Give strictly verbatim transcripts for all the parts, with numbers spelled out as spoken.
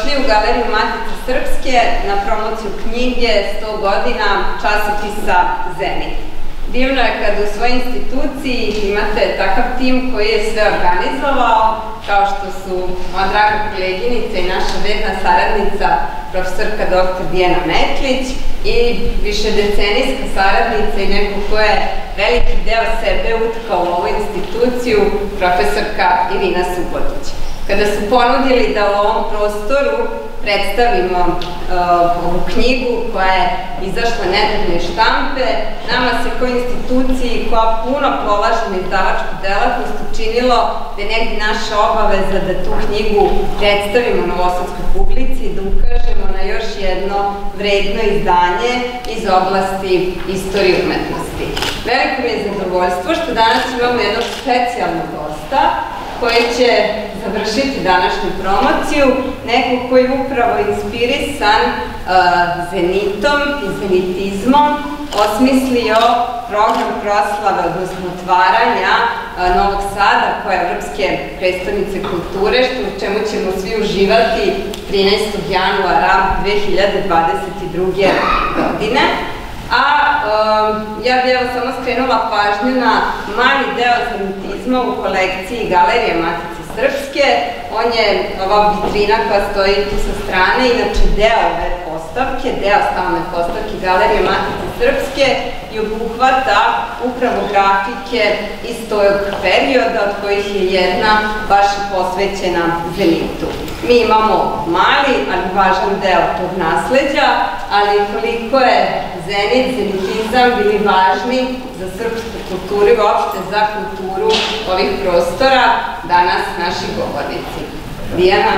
Dobrodošli u Galeriju Matice Srpske na promociju knjige sto godina časopisa Zenit. Divno je kad u svojoj instituciji imate takav tim koji je sve organizovao, kao što su moja draga koleginica i naša verna saradnica, profesorka doktor Dijana Metlić, i višedecenijska saradnica i neko ko je veliki deo sebe utkao u ovu instituciju, profesorka Irina Subotić. Kada su ponudili da u ovom prostoru predstavimo ovu knjigu koja je izašla nedavno iz štampe, nama se kao instituciji koja puno polaže na izdavačku delatnost učinilo da je negdje naša obaveza da tu knjigu predstavimo novosadskoj publici i da ukažemo na još jedno vredno izdanje iz oblasti istorije umetnosti. Veliko mi je zadovoljstvo što danas imamo jednog specijalnog gosta koji će završiti današnju promociju, neko koji je upravo inspirisan Zenitom i zenitizmom, osmislio program proslave, odnosno otvaranja Novog Sada kao Evropske prestonice kulture, što u čemu ćemo svi uživati trinaestog januara dve hiljade dvadeset druge. godine. A ja bih evo samo skrenula pažnju na mali deo zenitizma u kolekciji Galerije Matice Srpske. On je ova vitrina koja stoji tu sa strane, inače deo ove postavke, deo stalne postavke Galerije Matice Srpske i obuhvata upravo grafike iz tog perioda, od kojih je jedna baš posvećena Zenitu. Mi imamo mali, ali važan deo tog nasleđa, ali koliko je Zenit, zenitizam bili važni za srpsku kulturu i uopšte za kulturu ovih prostora, danas naši govornici. Dijana,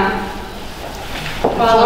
hvala.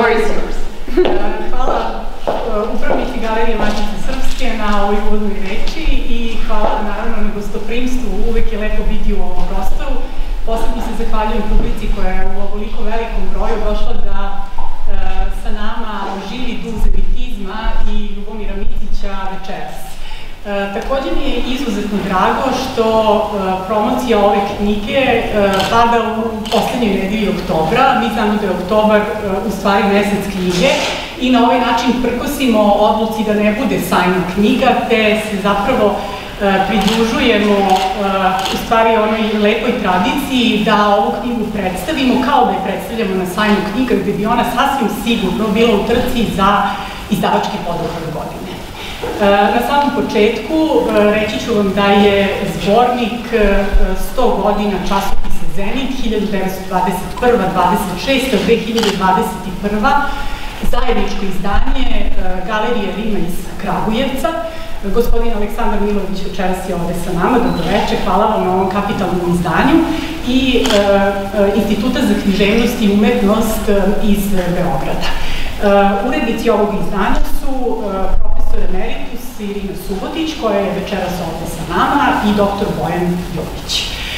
Hvala upravnici Galerije Matice Srpske na ovoj uvodnoj reči i hvala naravno na gostoprimstvu, uvek je lepo biti u ovom prostoru. Posebno se zahvaljujem publici koja je u ovoliko velikom broju došla da sa nama živi duh zenitizma i Ljubomira Mitića večeras. Također mi je izuzetno drago što promocija ove knjige pada u poslednjoj nedelji oktobra. Mi znamo da je oktobar u stvari mesec knjige i na ovaj način prkosimo odluci da ne bude sajma knjiga, te se zapravo pridružujemo u stvari onoj lepoj tradiciji da ovu knjigu predstavimo kao da je predstavljamo na sajmu knjiga, gde bi ona sasvim sigurno bila u trci za izdavački poduhvat godine. Na samom početku reći ću vam da je zbornik sto godina časopisa Zenit hiljadu devetsto dvadeset prva do dvadeset šesta, dve hiljade dvadeset prva. zajedničko izdanje Galerije Rima iz Kragujevca. Gospodin Aleksandar Milović večeras je ovde sa nama, dobroveče, hvala vam na ovom kapitalnom izdanju, i Instituta za književnost i umetnost iz Beograda. Urednici ovog izdanja su profesor emeritus Irina Subotić, koja je večeras ovde sa nama, i doktor Bojan Jović.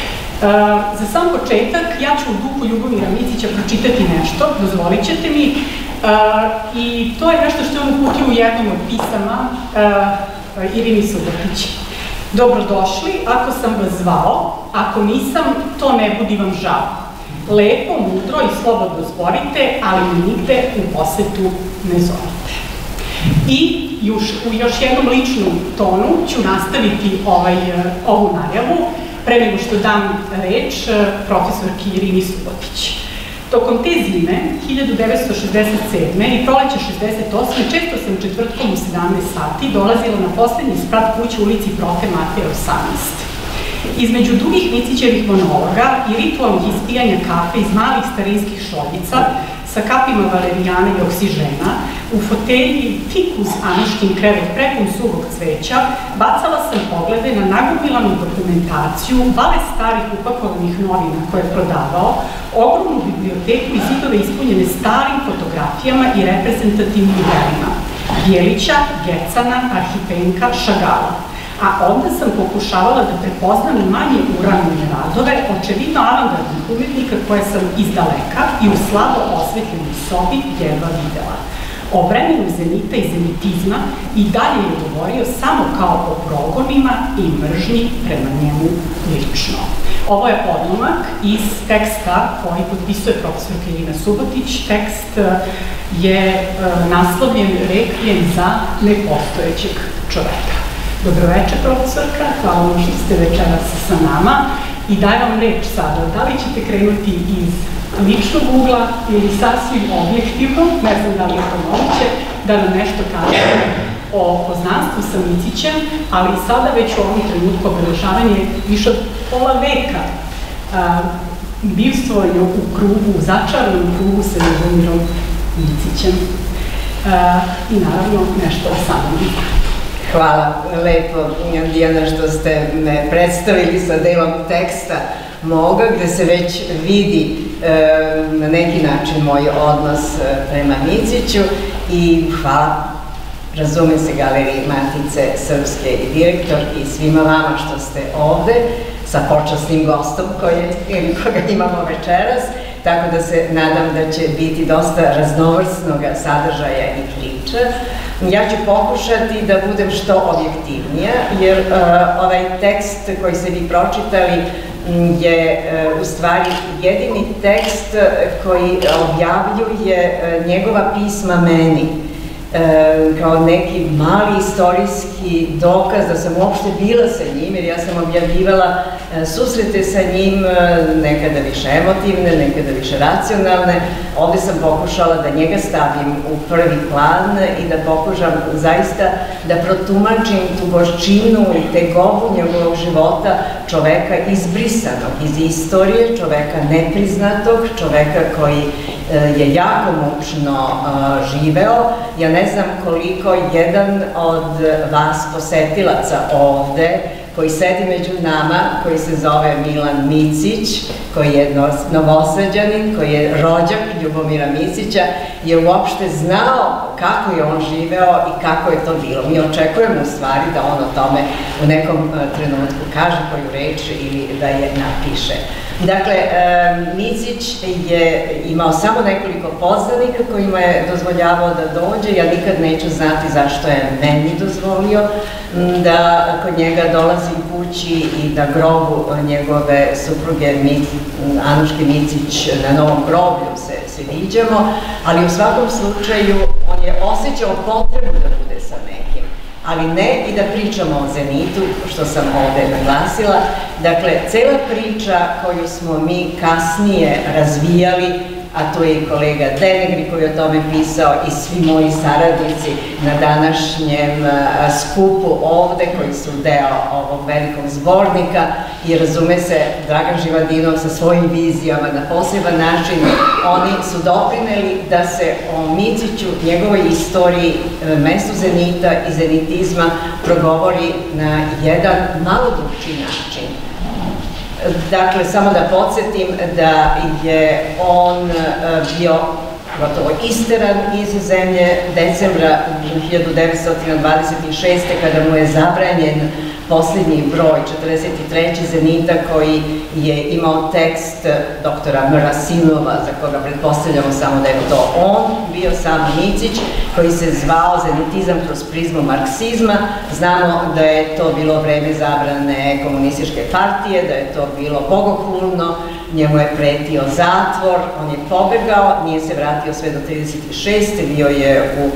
Za sam početak, ja ću u duhu Ljubomira Mitića pročitati nešto, dozvolit ćete mi, i to je nešto što je on uputio u jednom od pisama Irini Subotić. Dobrodošli, ako sam vas zvao, ako nisam, to ne budi vam žao. Lepo, mudro i slobodno zborite, ali mi nigde u posetu ne zovite. I u još jednom ličnom tonu ću nastaviti ovu najavu, pre nego što dam reč profesorki Irini Subotić. Tokom te zime, hiljadu devetsto šezdeset sedme i proleća šezdeset osme, često sam četvrtkom u sedamnaest sati dolazila na poslednji sprat kuće u ulici Prote Mateja osamnaest. Između dugih Micićevih monologa i ritualnih ispijanja kafe iz malih starinskih šoljica sa kapima valerijana i oksižena, u fotelji tik uz Anuškin krevet prepun suvog cveća, bacala sam poglede na nagomilanu dokumentaciju, vale starih upakovanih novina koje je prodavao, ogromnu biblioteku i zidove ispunjene starim fotografijama i reprezentativnim delima Bjelića, Gecana, Arhipenka, Šagala. A onda sam pokušavala da prepoznam manje uranjene radove, očevidno avangardnih umetnika koje sam iz daleka i u slabo osvetljenoj sobi jedva videla. O vremenu Zenita i zenitizma i dalje je govorio samo kao o progonima i mržnji prema njemu lično. Ovo je odlomak iz teksta koji potpisuje profesor Irina Subotić. Tekst je naslovljen Rekvijem za nepostojećeg čoveka. Dobroveče, profesorka, hvala vam što ste večeras sa nama i dajem vam reč sada. Da li ćete krenuti iz ličnog ugla ili sasvim objektivno, ne znam da li je to moguće, da nam nešto kažete o poznanstvu sa Micićem, ali sada već u ovom trenutku obeležavanje više od pola veka bivstvovanja u krugu, u začaranom krugu sa Ljubomirom Micićem. I naravno nešto o samom. Hvala lepo, Dijana, što ste me predstavili sa delom teksta moga, gde se već vidi na neki način moj odnos prema Miciću i hvala, razumem se, Galeriji Matice Srpske i direktor i svima vama što ste ovde sa počasnim gostom koga imamo večeras, tako da se nadam da će biti dosta raznovrsnog sadržaja i priča. Ja ću pokušati da budem što objektivnija, jer ovaj tekst koji ste vi pročitali je u stvari jedini tekst koji objavljuje njegova pisma meni, kao neki mali istorijski dokaz da sam uopšte bila sa njim, jer ja sam objavljivala susrete sa njim, nekada više emotivne, nekada više racionalne. Ovde sam pokušala da njega stavim u prvi plan i da pokušam zaista da protumačim tu gorčinu i tegobu njegovog života, čoveka izbrisanog iz istorije, čoveka nepriznatog, čoveka koji je jako mučno živeo. Ja ne znam koliko jedan od vas posetilaca ovde, koji sedi među nama, koji se zove Milan Micić, koji je Novosađanin, koji je rođak Ljubomira Micića, je uopšte znao kako je on živeo i kako je to bilo. Mi očekujemo u stvari da on o tome u nekom trenutku kaže koju reč ili da je napiše. Dakle, Micić je imao samo nekoliko poznanika kojima je dozvoljavao da dođe. Ja nikad neću znati zašto je meni dozvolio da kod njega dolazim kući i da grobu njegove supruge Anuške Micić na Novom groblju se viđamo, ali u svakom slučaju on je osjećao potrebu da bude sa nekim, ali ne i da pričamo o Zenitu, što sam ovde naglasila. Dakle, cela priča koju smo mi kasnije razvijali, a to je i kolega Denegri koji je o tome pisao i svi moji saradnici na današnjem skupu ovde, koji su deo ovog velikog zbornika, i razume se, Dragan Živadinov sa svojim vizijama na poseban način, oni su doprineli da se o Miciću, njegovoj istoriji, mestu Zenita i zenitizma progovori na jedan malo drugčiji način. Dakle, samo da podsjetim da je on bio gotovo isteran iz zemlje decembra hiljadu devetsto dvadeset šeste. kada mu je zabranjen posljednji broj, četrdeset treći Zenita, koji je imao tekst doktora Mrasinova, za koga pretpostavljamo samo da je to on, bio sam Micić, koji se zvao Zenitizam kroz prizmu marksizma. Znamo da je to bilo vreme zabrane komunističke partije, da je to bilo bogohulno, njemu je pretio zatvor, on je pobegao, nije se vratio sve do trideset šeste. bio je u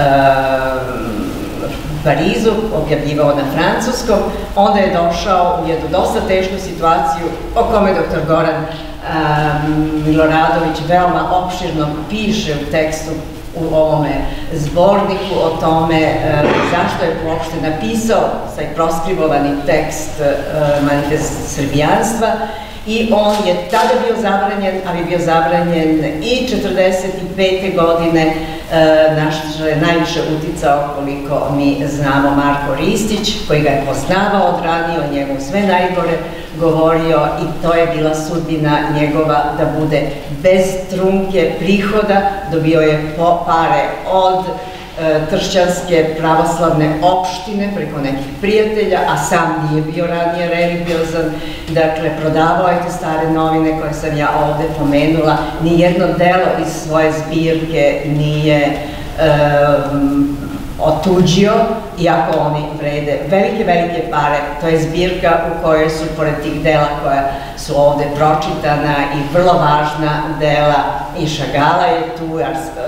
Parizu, objavljivao na francuskom, onda je došao u jednu dosta tešku situaciju o kome doktor Goran Miloradović veoma opširno piše u tekstu u ovome zborniku o tome zašto je uopšte napisao taj proskribovani tekst Manifest srbijanstva. I on je tada bio zabranjen, ali bio zabranjen i četrdeset pete. godine, naš je najviše uticao, koliko mi znamo, Marko Ristić, koji ga je poznavao od ranije, o njemu sve najgore govorio, i to je bila sudbina njegova, da bude bez trunke prihoda. Dobio je pare od Tršćanske pravoslavne opštine preko nekih prijatelja, a sam nije bio ranije religiozan. Dakle, prodavao je te stare novine koje sam ja ovde pomenula. Nijedno delo iz svoje zbirke nije otuđio, iako oni vrede velike, velike pare. To je zbirka u kojoj su, pored tih dela koja su ovde pročitana, i vrlo važna dela, i Šagala je tu,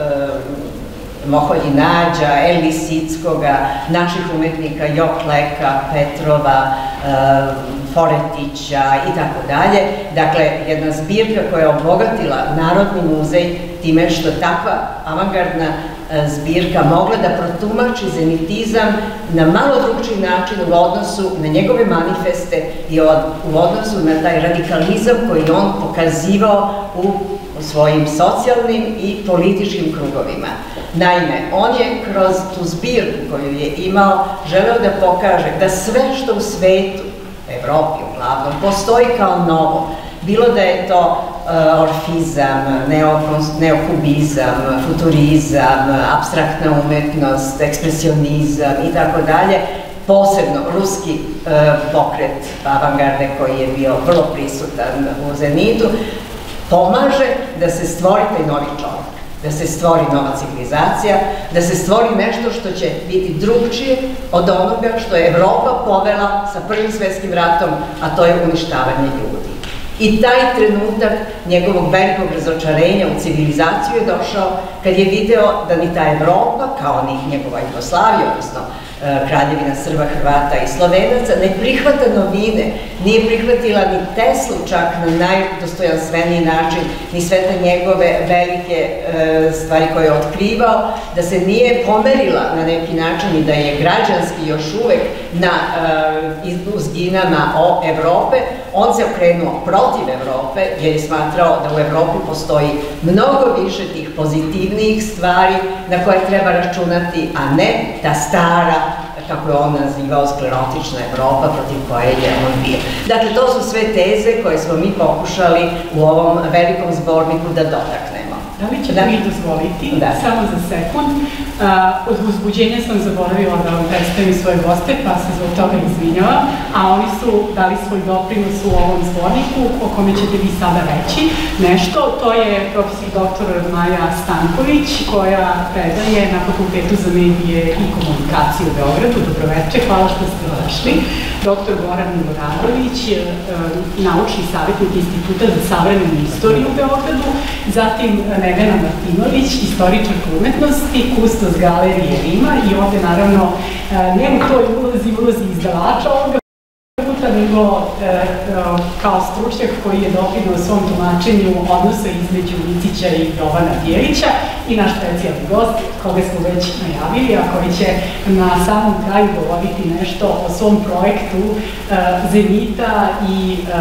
Moholji Nađa, El Lisickoga, naših umetnika Jokleka, Petrova, Foretića i tako dalje. Dakle, jedna zbirka koja je obogatila Narodni muzej time što takva avangardna zbirka mogla da protumači zenitizam na malo drugčiji način u odnosu na njegove manifeste i u odnosu na taj radikalizam koji on pokazivao u svojim socijalnim i političkim krugovima. Naime, on je kroz tu zbirku koju je imao želeo da pokaže da sve što u svetu, Evropi uglavnom, postoji kao novo, bilo da je to orfizam, neokubizam, futurizam, apstraktna umetnost, ekspresionizam i tako dalje, posebno ruski pokret avangarde koji je bio vrlo prisutan u Zenitu, pomaže da se stvori taj novi čovjek, da se stvori nova civilizacija, da se stvori nešto što će biti drugčije od onoga što je Evropa povela sa Prvim svetskim ratom, a to je uništavanje ljudi. I taj trenutak njegovog velikog razočarenja u civilizaciju je došao kad je video da ni ta Evropa, kao ni njegova Jugoslavija, odnosno Kraljevina Srba, Hrvata i Slovenaca, ne prihvata novine, nije prihvatila ni Teslu čak na najdostojanstveniji način, ni sve te njegove velike stvari koje je otkrivao, da se nije pomerila na neki način i da je građanski još uvek na uzginama o Evrope. On se okrenuo protiv Evrope jer je smatrao da u Evropi postoji mnogo više tih pozitivnijih stvari na koje treba računati, a ne ta stara, kako je on nazivao, sklerotična Evropa protiv koje je on bio. Dakle, to su sve teze koje smo mi pokušali u ovom velikom zborniku da dotaknemo. Da li ćete mi dozvoliti, samo za sekund, od uzbuđenja sam zaboravila da vam predstavim svoje goste, pa se zbog toga izvinjavam, a oni su dali svoj doprinos u ovom zborniku, o kome ćete vi sada reći nešto. To je profesor doktor Maja Stanković, koja predaje na Fakultetu za medije i komunikaciju u Beogradu. Dobroveče, hvala što ste došli. Doktor Goran Miloradović, naučni savjetnik Instituta za savremenu istoriju u Beogradu, zatim Nevena Martinović, istoričarka umetnosti, kustos galerije Rima, i ovde naravno ne u toj ulozi, ulozi izdavača ovoga puta, nego kao stručnjak koji je doprineo svom tumačenju odnosa između Micića i Jovana Bjelića, i naš specijalni gost, koga smo već najavili, a koji će na samom kraju govoriti nešto o svom projektu Zenita i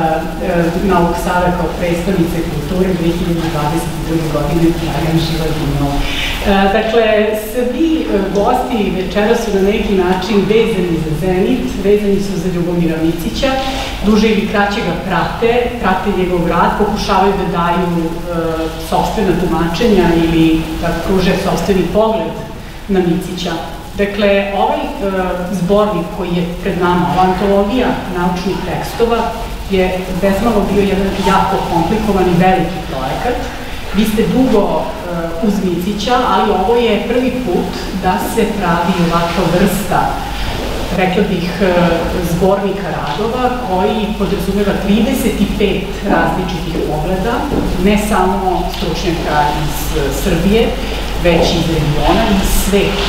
Novog Sada kao predstavnice kulture dve hiljade dvadeset druge. godine, Dragan Živadinov. Dakle, svi gosti večera su na neki način vezani za Zenit, vezani su za Ljubomira Micića, duže ili kraće ga prate, prate njegov rad, pokušavaju da daju sopstvena tumačenja ili da pruže sopstveni pogled na Micića. Dakle, ovaj zbornik koji je pred nama, ova antologija naučnih tekstova, je bezmalo bio jedan jako komplikovan i veliki projekat. Vi ste dugo uz Micića, ali ovo je prvi put da se pravi ovakva vrsta, rekla bih, zbornika radova koji podrazumeva trideset pet različitih pogleda, ne samo stručnjaka iz Srbije, već iz regiona i iz sveta.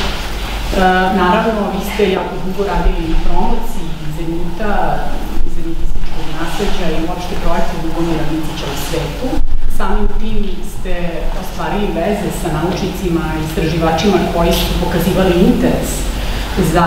Naravno, vi ste jako dugo radili na promociji Zenita, zenitističkog nasleđa i uopšte projekta Ljubomira Micića u svetu. Samim tim ste ostvarili veze sa naučnicima i istraživačima koji su pokazivali interes za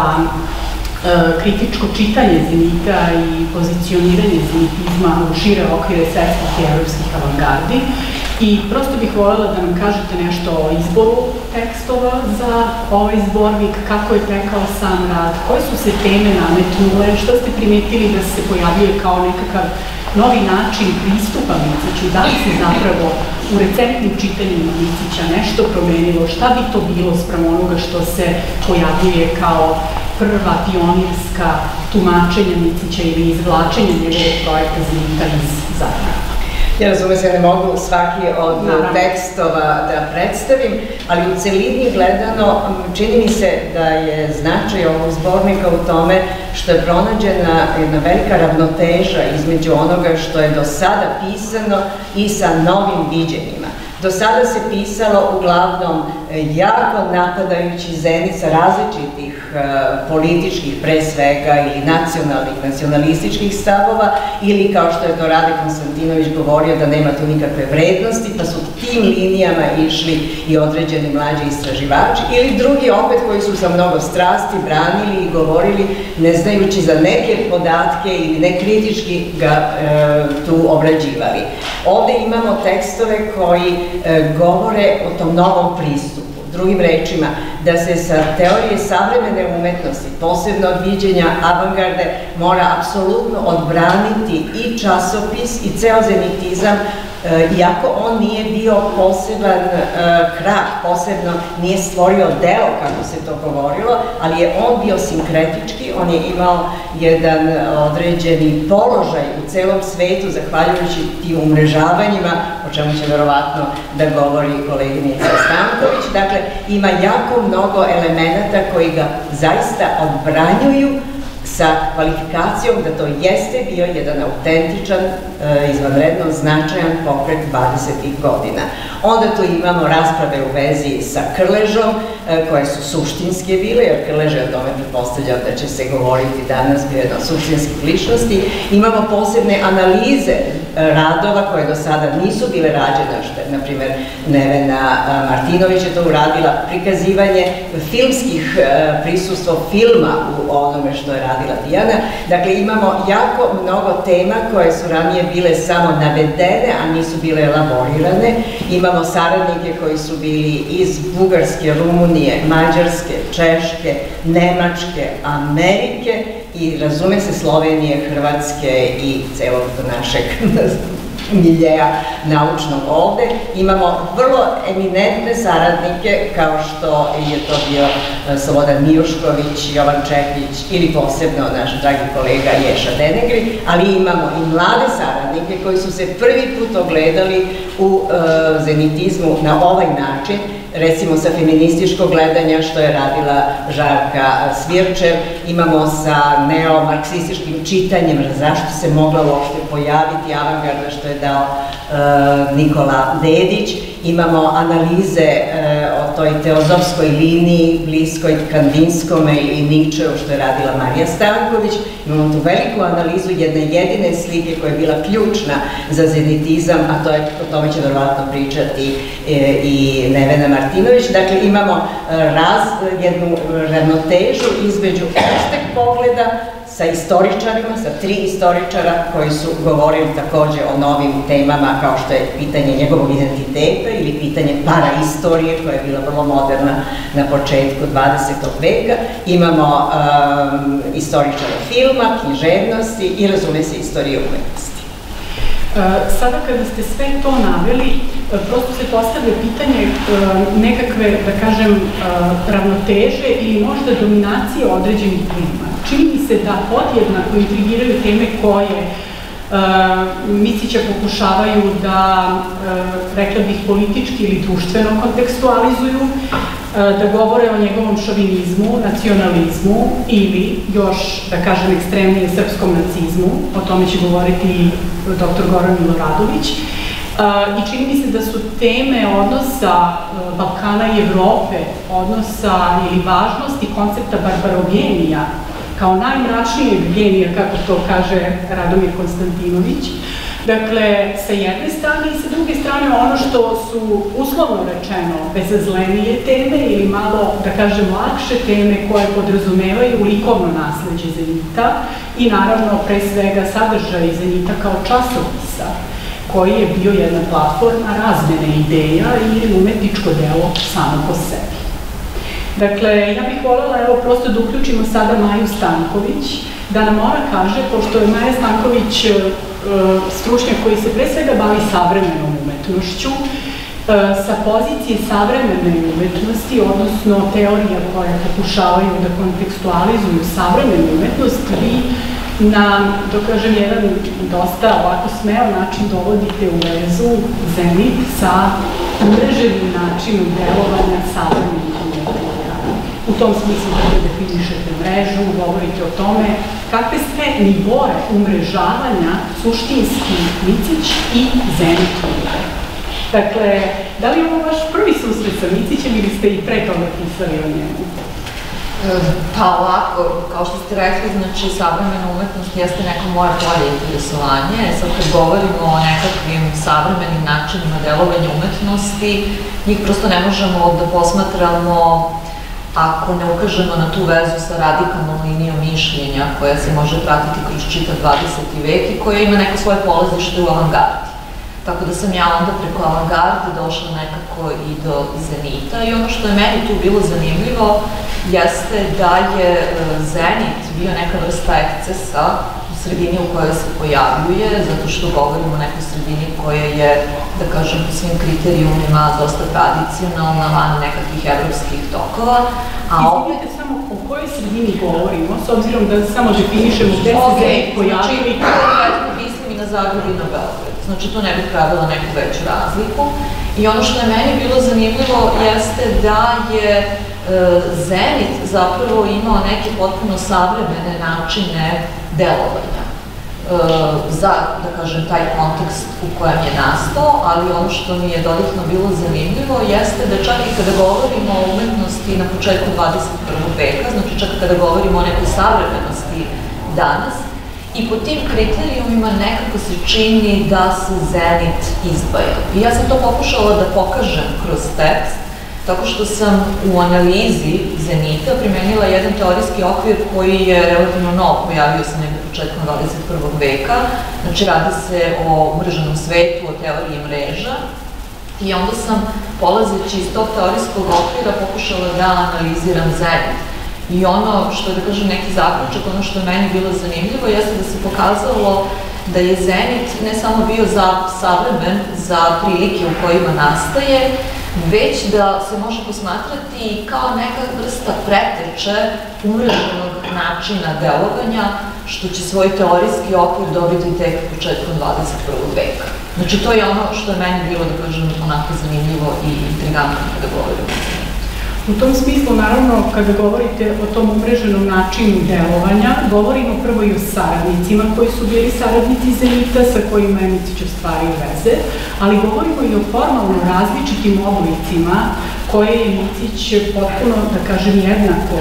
kritičko čitanje Zenita i pozicioniranje zenitizma u šire okvire svetskih i evropskih avangardi. I prosto bih voljela da nam kažete nešto o izboru tekstova za ovaj zbornik, kako je tekao sam rad, koje su se teme nametnule, što ste primetili da se pojavljuje kao nekakav novi način pristupa Miciću, da li se zapravo u recentnim čitanjima Micića nešto promenilo, šta bi to bilo sprem onoga što se pojavljuje kao prva pionirska tumačenja Micića ili izvlačenja njegovog projekta Zenita iz Zagreba? Ja razume se, ne mogu svaki od tekstova da predstavim, ali u celini gledano čini mi se da je značaj ovog zbornika u tome što je pronađena jedna velika ravnoteža između onoga što je do sada pisano i sa novim viđenjima. Do sada se pisalo uglavnom jako napadajući Zenit sa različitih političkih, pre svega, ili nacionalnih, nacionalističkih stavova, ili kao što je to Rade Konstantinović govorio da nema tu nikakve vrednosti, pa su tim linijama išli i određeni mlađi istraživači, ili drugi opet koji su sa mnogo strasti branili i govorili ne znajući za neke podatke ili ne kritički ga tu obrađivali. Ovde imamo tekstove koji govore o tom novom pristupu. Drugim rečima, da se sa teorije savremene umetnosti, posebno od viđenja avangarde, mora apsolutno odbraniti i časopis i ceo zenitizam, iako on nije bio poseban krak, posebno nije stvorio delo, kako se to govorilo, ali je on bio sinkretički, on je imao jedan određeni položaj u celom svetu, zahvaljujući tim umrežavanjima, o čemu će verovatno da govori koleginica Stanković. Dakle, ima jako mnogo elemenata koji ga zaista odbranjuju sa kvalifikacijom da to jeste bio jedan autentičan, izvanredno značajan pokret dvadesetih godina. Onda tu imamo rasprave u vezi sa Krležom, koje su suštinske bile, jer Krlež je o tome pretpostavljao da će se govoriti danas, bio jedna od suštinskih ličnosti. Imamo posebne analize radova koje do sada nisu bile rađene, što je, na primjer, Nevena Martinović je to uradila, prikazivanje filmskih prisustva filma u onome što je radila Dijana. Dakle, imamo jako mnogo tema koje su ranije bile samo navedene, a nisu bile elaborirane. Imamo saradnike koji su bili iz Bugarske, Rumunije, Mađarske, Češke, Nemačke, Amerike i, razume se, Slovenije, Hrvatske i celog našeg miljeja naučnog ovde. Imamo vrlo eminentne saradnike, kao što je to bio Slobodan Mijušković, Jovan Čekić ili posebno naš dragi kolega Ješa Denegri, ali imamo i mlade saradnike koji su se prvi put ogledali u zenitizmu na ovaj način, recimo sa feminističkog gledanja što je radila Žarka Svirčev, imamo sa neomarksističkim čitanjem zašto se mogla uopšte pojaviti avangarda što je dao Nikola Dedić, imamo analize o toj teozofskoj liniji bliskoj Kandinskome i Ničeu što je radila Marija Stanković, imamo tu veliku analizu jedne jedine slike koja je bila ključna za zenitizam, a to je, o tome će verovatno pričati i Nevena Martinović. Dakle, imamo jednu ravnotežu između opšteg pogleda sa istoričarima, sa tri istoričara koji su govorili takođe o novim temama kao što je pitanje njegovog identiteta ili pitanje paraistorije koja je bila vrlo moderna na početku dvadesetog veka. Imamo istoričara filma, književnosti i, razume se, istorije umetnosti. Sada kada ste sve to naveli, prosto se postavlja pitanje nekakve, da kažem, ravnoteže ili možda dominacije određenih tema. Čini mi se da podjednako intrigiraju teme koje Micića pokušavaju da, rekla bih, politički ili društveno kontekstualizuju, da govore o njegovom šovinizmu, nacionalizmu ili, još, da kažem, ekstremnije srpskom nacizmu, o tome će govoriti i doktor Goran Miloradović. I čini mi se da su teme odnosa Balkana i Evrope, odnosa ili važnosti koncepta barbarogenija, kao najmračnijeg genija, kako to kaže Radomir Konstantinović. Dakle, sa jedne strane i sa druge strane ono što su, uslovno rečeno, bezazlenije teme ili malo, da kažem, lakše teme koje podrazumevaju likovno nasleđe Zenita i naravno, pre svega, sadržaj Zenita kao časopisa, koji je bio jedna platforma razmene ideja i umetničko delo samo po sebi. Dakle, ja bih voljela, evo, prosto da uključimo sada Maju Stanković, da nam ona kaže, pošto je Maja Stanković stručnjak koji se pre svega bavi savremenom umetnošću, sa pozicije savremene umetnosti, odnosno teorija koje pokušavaju da kontekstualizuju savremenu umetnost, vi na, da kažem, jedan dosta ovako smeo način dovodite u vezu Zenit sa umreženim načinom delovanja savremenih umetnika. U tom smislu da definišete mrežu, govorite o tome kakve sve nivoe umrežavanja suštinski Micić i Zenit nude. Dakle, da li je ovo vaš prvi susret sa Micićem ili ste i pre toga pisali o njemu? Pa ovako, kao što ste rekli, znači savremena umetnost jeste neko moje polje interesovanje. Sad kad govorimo o nekakvim savremenim načinima delovanja umetnosti, njih prosto ne možemo da posmatramo ako ne ukažemo na tu vezu sa radikalnom linijom mišljenja koja se može pratiti kroz čitav dvadeseti vek i koja ima neko svoje polazište u avangardi. Tako da sam ja onda preko avangarde došla nekako i do Zenita i ono što je meni tu bilo zanimljivo jeste da je Zenit bio neka vrsta ekscesa u sredini u kojoj se pojavljuje, zato što govorimo o nekoj sredini koja je, da kažem, po svim kriterijumima dosta tradicionalna, van nekakvih evropskih tokova. Izvinite samo o kojoj sredini govorimo, s obzirom da samo definišemo gde se Zenit pojavljuje. Mislim i na Zagreb i na Beograd. Znači, to ne bih pravila neku veću razliku. I ono što je meni bilo zanimljivo jeste da je Zenit zapravo imao neke potpuno savremene načine delovanja za, da kažem, taj kontekst u kojem je nastao, ali ono što mi je dodatno bilo zanimljivo jeste da čak i kada govorimo o umetnosti na početku dvadeset prvog veka, znači čak i kada govorimo o nekoj savremenosti danas, i po tim kriterijumima nekako se čini da se Zenit izdvaja. I ja sam to pokušala da pokažem kroz tekst, tako što sam u analizi Zenita primenila jedan teorijski okvir koji je relativno nov, pojavio se negde početkom dvadeset prvog veka. Znači, radi se o umreženom svetu, o teoriji mreža. I onda sam, polazeći iz tog teorijskog okvira, pokušala da analiziram Zenit. I ono što je, da kažem, neki zaključak, ono što je meni bilo zanimljivo, jeste da se pokazalo da je Zenit ne samo bio savremen za prilike u kojima nastaje, već da se može posmatrati kao neka vrsta preteče umreženog načina delovanja, što će svoj teorijski okvir dobiti tek početkom dvadeset prvog veka. Znači, to je ono što je meni bilo, da kažem, onako zanimljivo i intrigantno kada govorimo o Zenitu. U tom smislu, naravno, kada govorite o tom umreženom načinu delovanja, govorimo prvo i o saradnicima koji su bili saradnici Zenita, sa kojima je Micić ostvario veze, ali govorimo i o formalno različitim oblicima koje je Micić potpuno, da kažem, jednako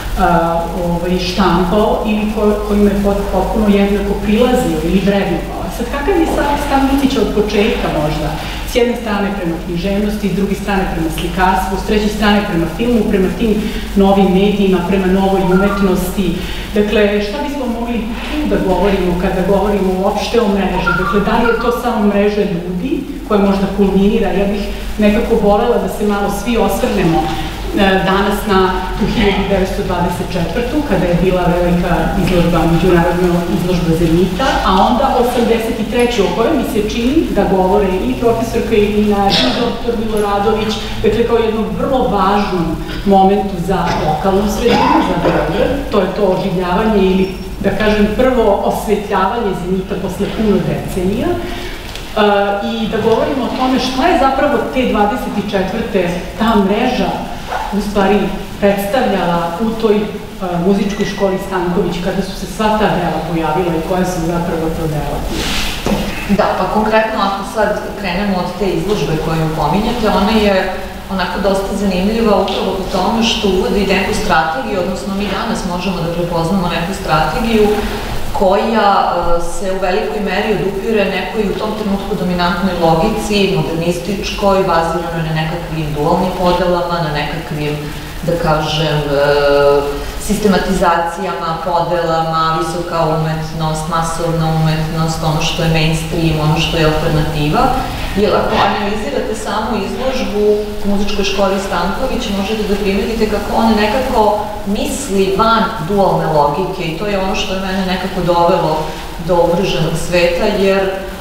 štampao ili kojima je potpuno jednako prilazio ili vrednovao. Sad, kakav je stav Micića od početka možda? S jedne strane prema književnosti, s druge strane prema slikarstvu, s treće strane prema filmu, prema tim novim medijima, prema novoj umetnosti. Dakle, šta bismo mogli tu da govorimo kada govorimo uopšte o mreži? Dakle, da li je to samo mreža ljudi koja možda kulminira? Ja bih nekako volela da se malo svi osvrnemo danas na hiljadu devetsto dvadeset četvrtu. kada je bila velika izložba, međunarodna izložba Zenita, a onda osamdeset treće o kojoj mi se čini da govore i profesorka Irina i doktor Miloradović, dakle kao jednom vrlo važnom momentu za lokalnu sredinu, za Beograd, to je to oživljavanje ili, da kažem, prvo osvetljavanje Zenita posle puno decenija, i da govorimo o tome šta je zapravo te dvadeset četvrte ta mreža u stvari predstavljala u toj muzičkoj školi Stanković, kada su se sva ta dela pojavila i koja su zapravo to dela. Da, pa konkretno ako sad krenemo od te izložbe koju pominjate, ona je onako dosta zanimljiva upravo po tome što uvodi neku strategiju, odnosno mi danas možemo da prepoznamo neku strategiju koja se u velikoj meri odupire nekoj u tom trenutku dominantnoj logici, modernističkoj, baziranoj na nekakvim dualnim podelama, na nekakvim, da kažem, sistematizacijama, podelama, visoka umetnost, masovna umetnost, ono što je mainstream, ono što je alternativa. Jer ako analizirate samu izložbu u muzičkoj školi Stanković, možete da primetite kako ona nekako misli van dualne logike i to je ono što je mene nekako dovelo do umreženog sveta, jer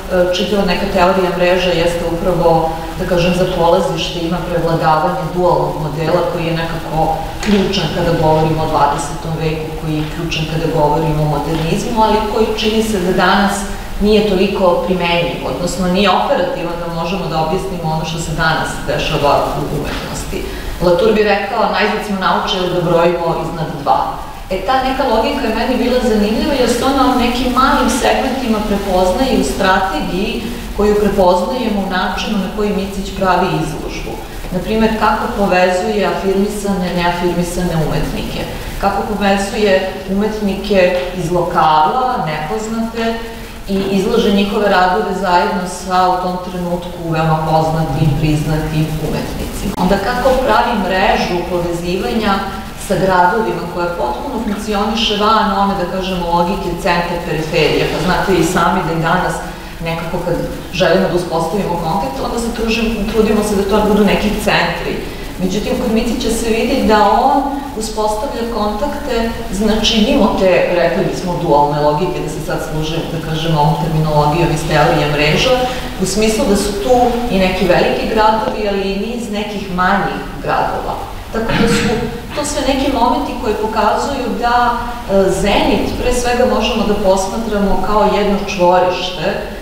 čitava neka teorija mreža jeste upravo, da kažem, za polazište ima prevladavanje dualnog modela koji je nekako ključan kada govorimo o dvadesetom veku, koji je ključan kada govorimo o modernizmu, ali koji čini se da danas nije toliko primenjiv, odnosno nije operativan da možemo da objasnimo ono što se danas dešava u umetnosti. Latour bi rekao, najzad smo naučili da brojimo iznad dva. E, ta neka logika je meni bila zanimljiva jer se ona u nekim malim segmentima prepoznaje u strategiji koju prepoznajemo u načinu na koji Micić pravi izložbu. Naprimer, kako povezuje afirmisane, neafirmisane umetnike, kako povezuje umetnike iz lokala, nepoznate, i izlaže njihove radove zajedno sa u tom trenutku veoma poznatim, priznatim umetnicima. Onda kako pravi mrežu povezivanja sa gradovima koja potpuno funkcioniše van one, da kažemo, logike centra periferije. Pa znate i sami da i danas nekako kad želimo da uspostavimo kontakt, onda se trudimo se da to budu neki centri. Međutim, kod Micića se vidi da on uspostavlja kontakte, znači mimo te, rekli bismo, dualne logike, da se sad služim, da kažem, ovom terminologijom iz teorije mreža, u smislu da su tu i neki veliki gradovi, ali i niz nekih manjih gradova. Tako da su to sve neki momenti koji pokazuju da Zenit pre svega možemo da posmatramo kao jedno čvorište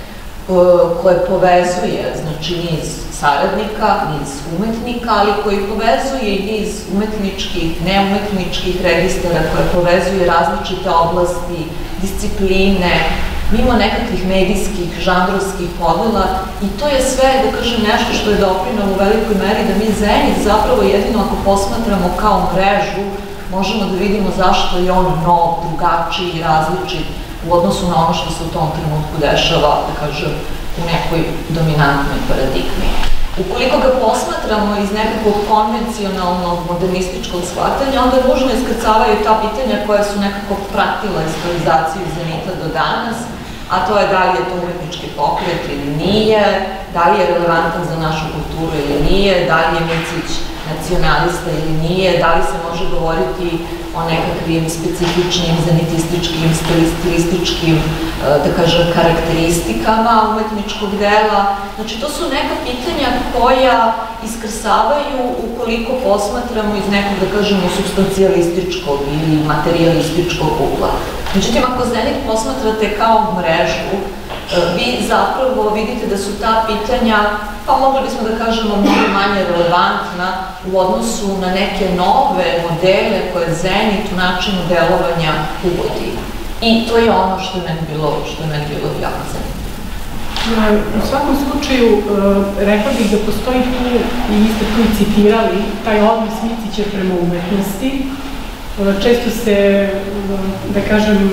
koje povezuje, znači, niz saradnika, niz umetnika, ali koji povezuje i niz umetničkih, neumetničkih registara, koje povezuje različite oblasti, discipline, mimo nekakvih medijskih, žanrovskih podela, i to je sve, da kažem, nešto što je doprinelo u velikoj meri da mi Zenit zapravo jedino ako posmatramo kao mrežu, možemo da vidimo zašto je on nov, drugačiji, različit u odnosu na ono što se u tom trenutku dešava, da kažem, u nekoj dominantnoj paradigmi. Ukoliko ga posmatramo iz nekakvog konvencionalnog modernističkog shvatanja, onda nužno iskrcavaju ta pitanja koja su nekako pratila istorizaciju Zenita do danas, a to je da li je to umetnički pokret ili nije, da li je relevantan za našu kulturu ili nije, da li je Micić nacionalista ili nije, da li se može govoriti o nekakvim specifičnim zenitističkim, stilističkim, da kažem, karakteristikama umetničkog dela. Znači, to su neka pitanja koja iskrsavaju ukoliko posmatramo iz nekog, da kažemo, substancijalističkog ili materialističkog ugla. Međutim, ako Zenit posmatrate kao mrežu, vi zapravo vidite da su ta pitanja, pa mogli bismo da kažemo, mnogo manje relevantna u odnosu na neke nove modele koje Zenit u načinu delovanja uvodi. I to je ono što je meni bilo, što je meni bilo jako zanimljivo. U svakom slučaju, rekla bih da postoji tu, i vi ste tu i citirali, taj odnos Micića prema umetnosti. Često se, da kažem,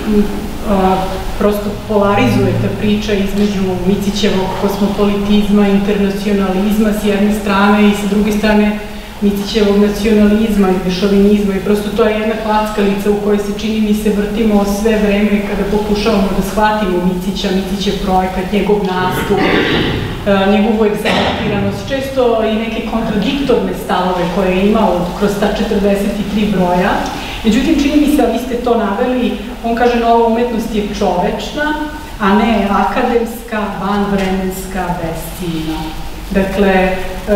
prosto polarizuje ta priča između Micićevog kosmopolitizma, internacionalizma s jedne strane i sa druge strane Micićevog nacionalizma i šovinizma, i prosto to je jedna klackalica u kojoj se, čini mi se, vrtimo sve vreme kada pokušavamo da shvatimo Micića, Micićev projekat, njegov nastup, njegovu egzaltiranost, često i neke kontradiktorne stavove koje je imao kroz ta četrdeset tri broja. Međutim, čini mi se, a vi ste to naveli, on kaže nova umetnost je čovečna, a ne akademska, vanvremenska, besciljna. Dakle,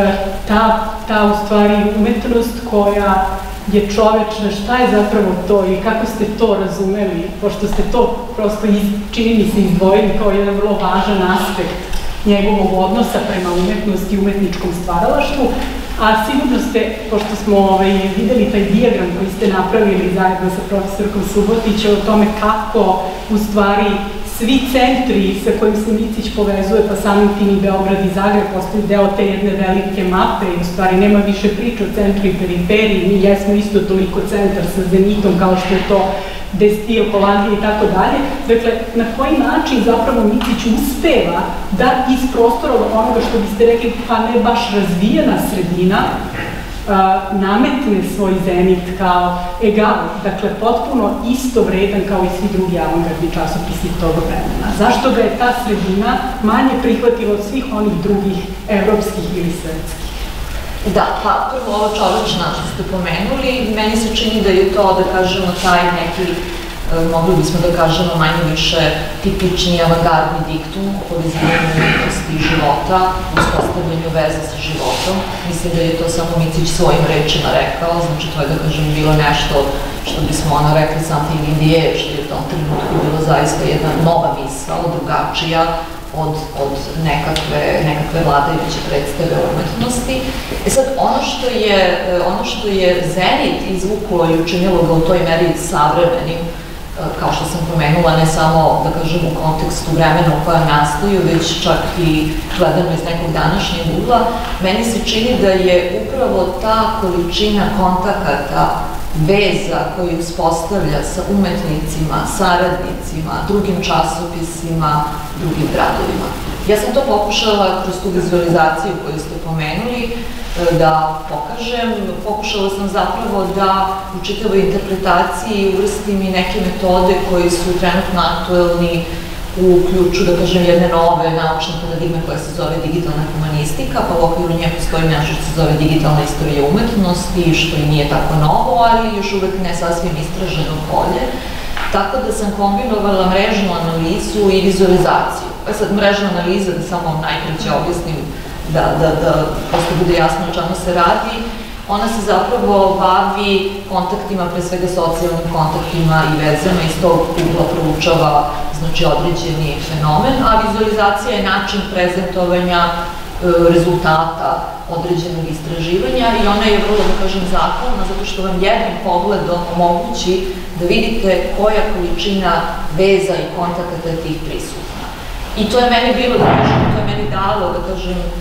ta u stvari umetnost koja je čovečna, šta je zapravo to i kako ste to razumeli, pošto ste to prosto, čini mi se, izdvojili kao jedan vrlo važan aspekt njegovog odnosa prema umetnosti i umetničkom stvaralaštvu, a sigurno ste, pošto smo videli taj dijagram koji ste napravili zajedno sa profesorkom Subotića o tome kako u stvari svi centri sa kojim se Micić povezuje, pa samim tim i Beograd i Zagreb postaju deo te jedne velike mape i u stvari nema više priče o centru i periferiji, mi jesmo isto toliko centar sa Zenitom kao što je to Destil, Holandija i tako dalje. Dakle, na koji način zapravo Micić uspeva da iz prostora onoga što biste rekli, pa ne baš razvijena sredina, nametne svoj Zenit kao egal, dakle potpuno isto vredan kao i svi drugi avangardni časopisi tog vremena. Zašto ga je ta sredina manje prihvatila od svih onih drugih evropskih ili svetskih? Da, pa prvo ovo čovečna što ste pomenuli, meni se čini da je to, da kažemo, taj neki mogli bismo da kažemo manje više tipični avangardni diktum o povezivanju umetnosti i života, uspostavljanju veze sa životom. Mislim da je to samo Micić svojim rečima rekao, znači to je da kažem bilo nešto što bismo ono rekli something in the air, što je u tom trenutku bilo zaista jedna nova misao, drugačija od, od nekakve, nekakve vladajuće predstave o umetnosti. E sad, ono što je, ono što je Zenit izvuklo i učinilo ga u toj meri savremenim, kao što sam pomenula, ne samo, da kažem, u kontekstu vremena u kojem nastaju, već čak i gledano iz nekog današnjeg ugla, meni se čini da je upravo ta količina kontakata, veza koju uspostavlja sa umetnicima, saradnicima, drugim časopisima, drugim gradovima. Ja sam to pokušala kroz tu vizualizaciju koju ste pomenuli da pokažem. Pokušala sam zapravo da u čitavoj interpretaciji uvrstim i neke metode koji su trenutno aktuelni u ključu, da kažem, jedne nove naučne paradigme koja se zove digitalna humanistika, pa u okviru nje postoji nešto što se zove digitalna istorija umetnosti, što i nije tako novo, ali još uvek ne sasvim istraženo polje. Tako da sam kombinovala mrežnu analizu i vizualizaciju. Pa sad, mrežna analiza, da samo najkraće objasnim, da, da, da prosto bude jasno o čemu se radi, ona se zapravo bavi kontaktima, pre svega socijalnim kontaktima i vezama, iz tog ugla proučava znači određeni fenomen, a vizualizacija je način prezentovanja e, rezultata određenog istraživanja i ona je vrlo, da kažem, zahvalna zato što vam jednim pogledom omogući da vidite koja količina veza i kontakata je tih prisutna. I to je meni bilo, da kažem, to je meni dalo, da kažem, e,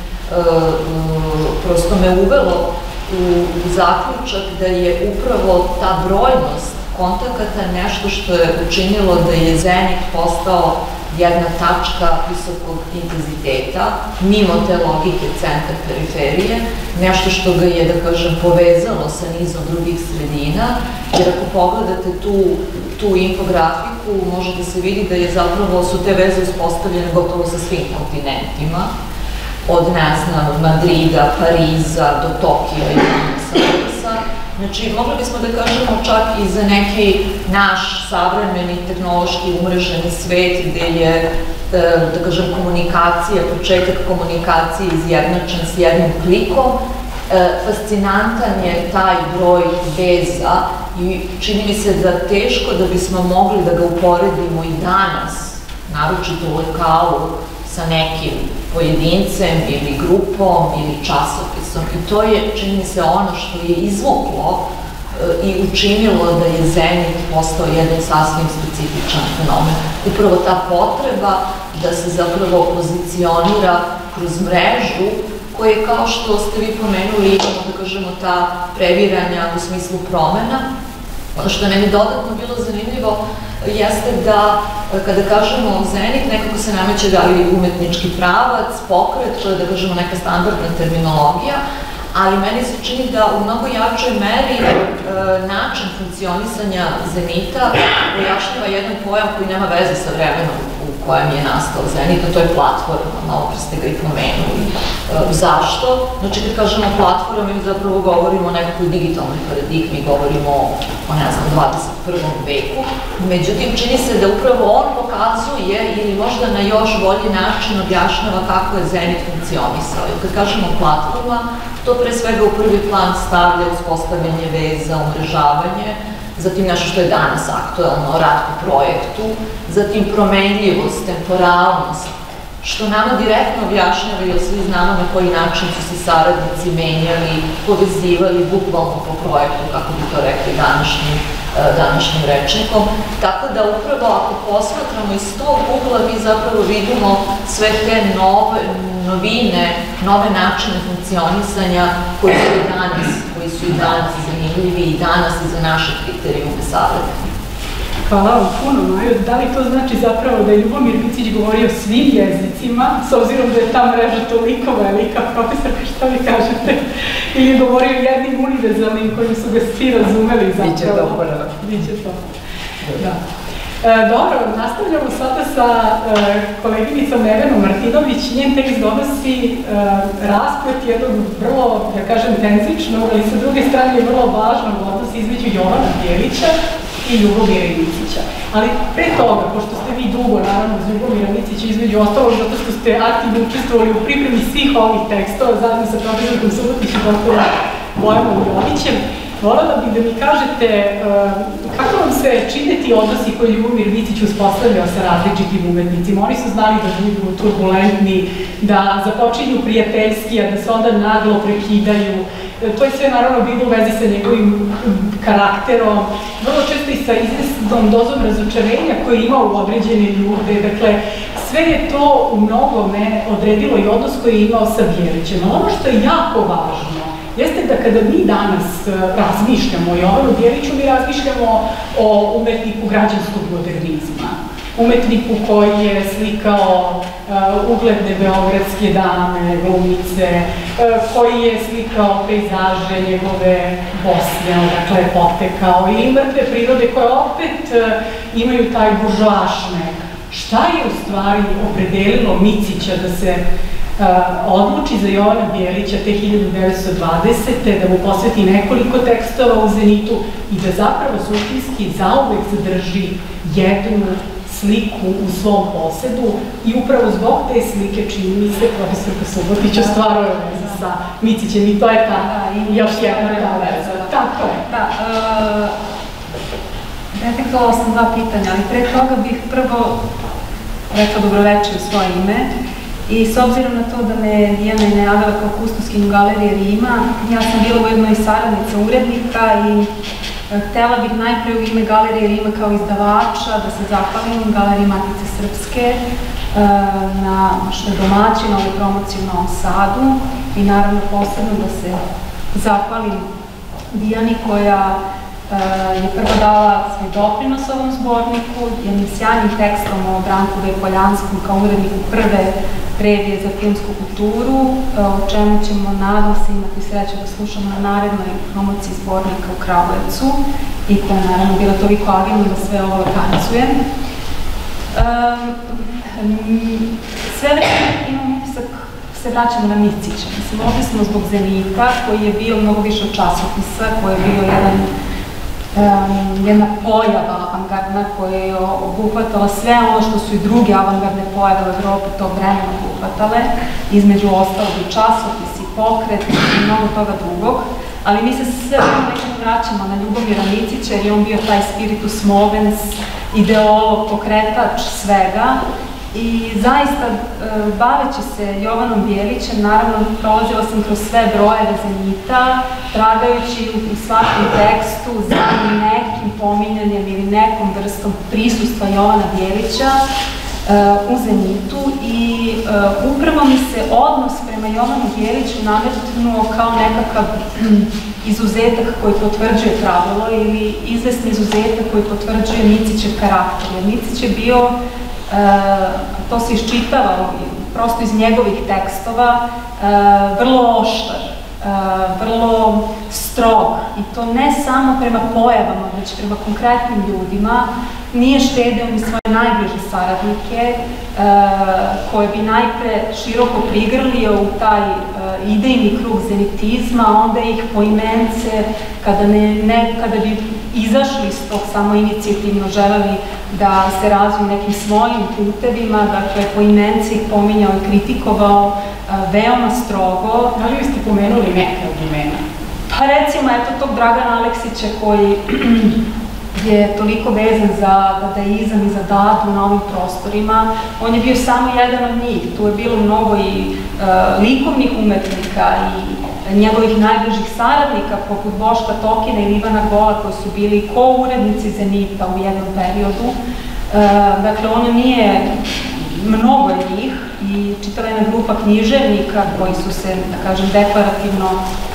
prosto me uvelo u zaključak da je upravo ta brojnost kontakata nešto što je učinilo da je Zenit postao jedna tačka visokog intenziteta, mimo te logike centra periferije, nešto što ga je, da kažem, povezalo sa nizom drugih sredina, jer ako pogledate tu, tu infografiku, može da se vidi da je zapravo, su te veze uspostavljene gotovo sa svim kontinentima, od, ne znam, Madrida, Pariza do Tokija i Buenos. Znači, mogli bismo da kažemo čak i za neki naš savremeni, tehnološki, umreženi svet gde je, da kažem, komunikacija, početak komunikacije izjednačen s jednim klikom, fascinantan je taj broj veza i čini mi se da teško da bismo mogli da ga uporedimo i danas, naročito u lokalu, sa nekim pojedincem ili grupom ili časopisom. I to je, čini mi se, ono što je izvuklo i učinilo da je Zenit postao jedan sasvim specifičan fenomen. Upravo ta potreba da se zapravo pozicionira kroz mrežu koje, kao što ste vi pomenuli, imamo, da kažemo, ta previranja u smislu promena. Ono što je meni dodatno bilo zanimljivo jeste da, kada kažemo Zenit, nekako se nameće da li umetnički pravac, pokret, to je, da kažemo, neka standardna terminologija, ali meni se čini da u mnogo jačoj meri e, način funkcionisanja Zenita pojašnjava jedan pojam koji nema veze sa vremenom u kojem je nastao Zenit, a to je platforma, malo pre ste ga i pomenuli. E, zašto? Znači, kad kažemo platforma, mi zapravo govorimo o nekakvoj digitalnoj paradigmi, govorimo o, ne znam, dvadeset prvom veku. Međutim, čini se da upravo on pokazuje ili možda na još bolji način objašnjava kako je Zenit funkcionisao. I kad kažemo platforma, to pre svega u prvi plan stavlja uspostavljanje veza, umrežavanje, zatim nešto što je danas aktuelno, rad po projektu, zatim promenljivost, temporalnost, što nama direktno objašnjava, jer svi znamo na koji način su se saradnici menjali, povezivali bukvalno po projektu, kako bi to rekli današnjim, današnjim rečnikom. Tako da upravo ako posmatramo iz tog ugla, mi zapravo vidimo sve te nove novine, nove načine funkcionisanja koji su i danas, koji su i danas zanimljivi i danas i za naše kriterijume savremeni. Hvala vam puno, Maju. Da li to znači zapravo da je Ljubomir Micić govorio svim jezicima, s obzirom da je ta mreža toliko velika, profesorka, šta vi kažete? Ili je govorio jednim univerzalnim kojim su ga svi razumeli zapravo? Biće to prvo. Biće to. Da. E, dobro, nastavljamo sada sa e, koleginicom Nevenom Martinović. Njen tekst donosi e, rasplet jednog vrlo, ja kažem, tenzičnog, ali sa druge strane je vrlo važnog odnosa između Jovana Bjelića i Ljubomira Micića. Ali pre toga, pošto ste vi dugo, naravno, uz Ljubomira Micića, između ostalog, zato što ste aktivno učestvovali u pripremi svih ovih tekstova, zajedno sa profesorkom Subotićem, doktorom Bojanom Jovićem, voljela bih da mi kažete kako vam se čine ti odnosi koje Ljubomir Micić uspostavljao sa različitim umetnicima. Oni su znali da budu turbulentni, da započinju prijateljski, a da se onda naglo prekidaju. To je sve naravno bilo u vezi sa njegovim karakterom, vrlo često i sa izvesnom dozom razočarenja koje je imao u određene ljude. Dakle, sve je to u mnogome odredilo i odnos koji je imao sa Bjelićem. Ali ono što je jako važno jeste da kada mi danas razmišljamo o Jovanu Bjeliću, mi razmišljamo o umetniku građanskog modernizma. Umetniku koji je slikao ugledne beogradske dame, glumice, koji je slikao pejzaže njegove Bosne, dakle potekao i mrtve prirode koje opet imaju taj buržoašmek. Šta je u stvari opredelilo Micića da se odluči za Jovana Bjelića te hiljadu devetsto dvadesete. da mu posveti nekoliko tekstova u Zenitu i da zapravo suštinski zauvek zadrži jednu sliku u svom posedu i upravo zbog te slike čini mi se profesorka Subotić ostvaruje veze sa Micićem i to je ta još jedna ta veza. Tako je. Da, detektovala sam dva pitanja, ali pre toga bih prvo rekla dobroveče u svoje ime. I s obzirom na to da me Dijana je najavila kao kustoskinju Galerije Rima, ja sam bila ujedno i saradnica urednika i htela bih najpre u ime Galerije Rima kao izdavača da se zahvalim Galeriji Matice Srpske na što je domaćin ovoj promociji u Novom Sadu i naravno posebno da se zahvalim Dijani koja je prvo dala svoj doprinos ovom zborniku, jednim sjajnim tekstom o Branku V. Poljanskom kao uredniku prve revije za filmsku kulturu, o čemu ćemo, nadam se, imati sreće da slušamo na narednoj promociji zbornika u Kragujevcu i koja je naravno bila toliko agilna da sve ovo organizuje. Sve vreme imam utisak se vraćamo na Micića. Mislim, ovdje smo zbog Zenita koji je bio mnogo više od časopisa, koji je bio jedan jedna pojava avangardna koja je obuhvatala sve ono što su i druge avangardne pojave u Evropi tog vremena obuhvatale, između ostalog i časopis i pokret i mnogo toga drugog, ali mi se sve nekako vraćamo na Ljubomira Micića jer je on bio taj spiritus movens, ideolog, pokretač svega i zaista baveći se Jovanom Bjelićem, naravno prolazila sam kroz sve brojeve Zenita, tragajući u svakom tekstu za nekim pominjanjem ili nekom vrstom prisustva Jovana Bjelića u Zenitu i upravo mi se odnos prema Jovanu Bjeliću nametnuo kao nekakav izuzetak koji potvrđuje pravilo ili izvesni izuzetak koji potvrđuje Micićev karakter. Jer Micić je bio, to se iščitava prosto iz njegovih tekstova, vrlo oštar, vrlo strog i to ne samo prema pojavama, već prema konkretnim ljudima. Nije štedeo ni svoje najbliže saradnike koje bi najpre široko prigrlio u taj idejni krug zenitizma, a onda ih poimence, kada bi izašli iz tog samoinicijativno želeli da se razviju nekim svojim putevima, dakle poimence ih pominjao i kritikovao veoma strogo. Da li ste pomenuli neke od imena? Pa recimo, eto tog Dragana Aleksića koji je toliko vezan za dadaizam i za dadu na ovim prostorima. On je bio samo jedan od njih. Tu je bilo mnogo i likovnih umetnika i njegovih najbližih saradnika, poput Boška Tokina i Ivana Gola, koji su bili ko-urednici Zenita u jednom periodu. Dakle, ono nije mnogo njih i čitava jedna grupa književnika koji su se, da kažem, deklarativno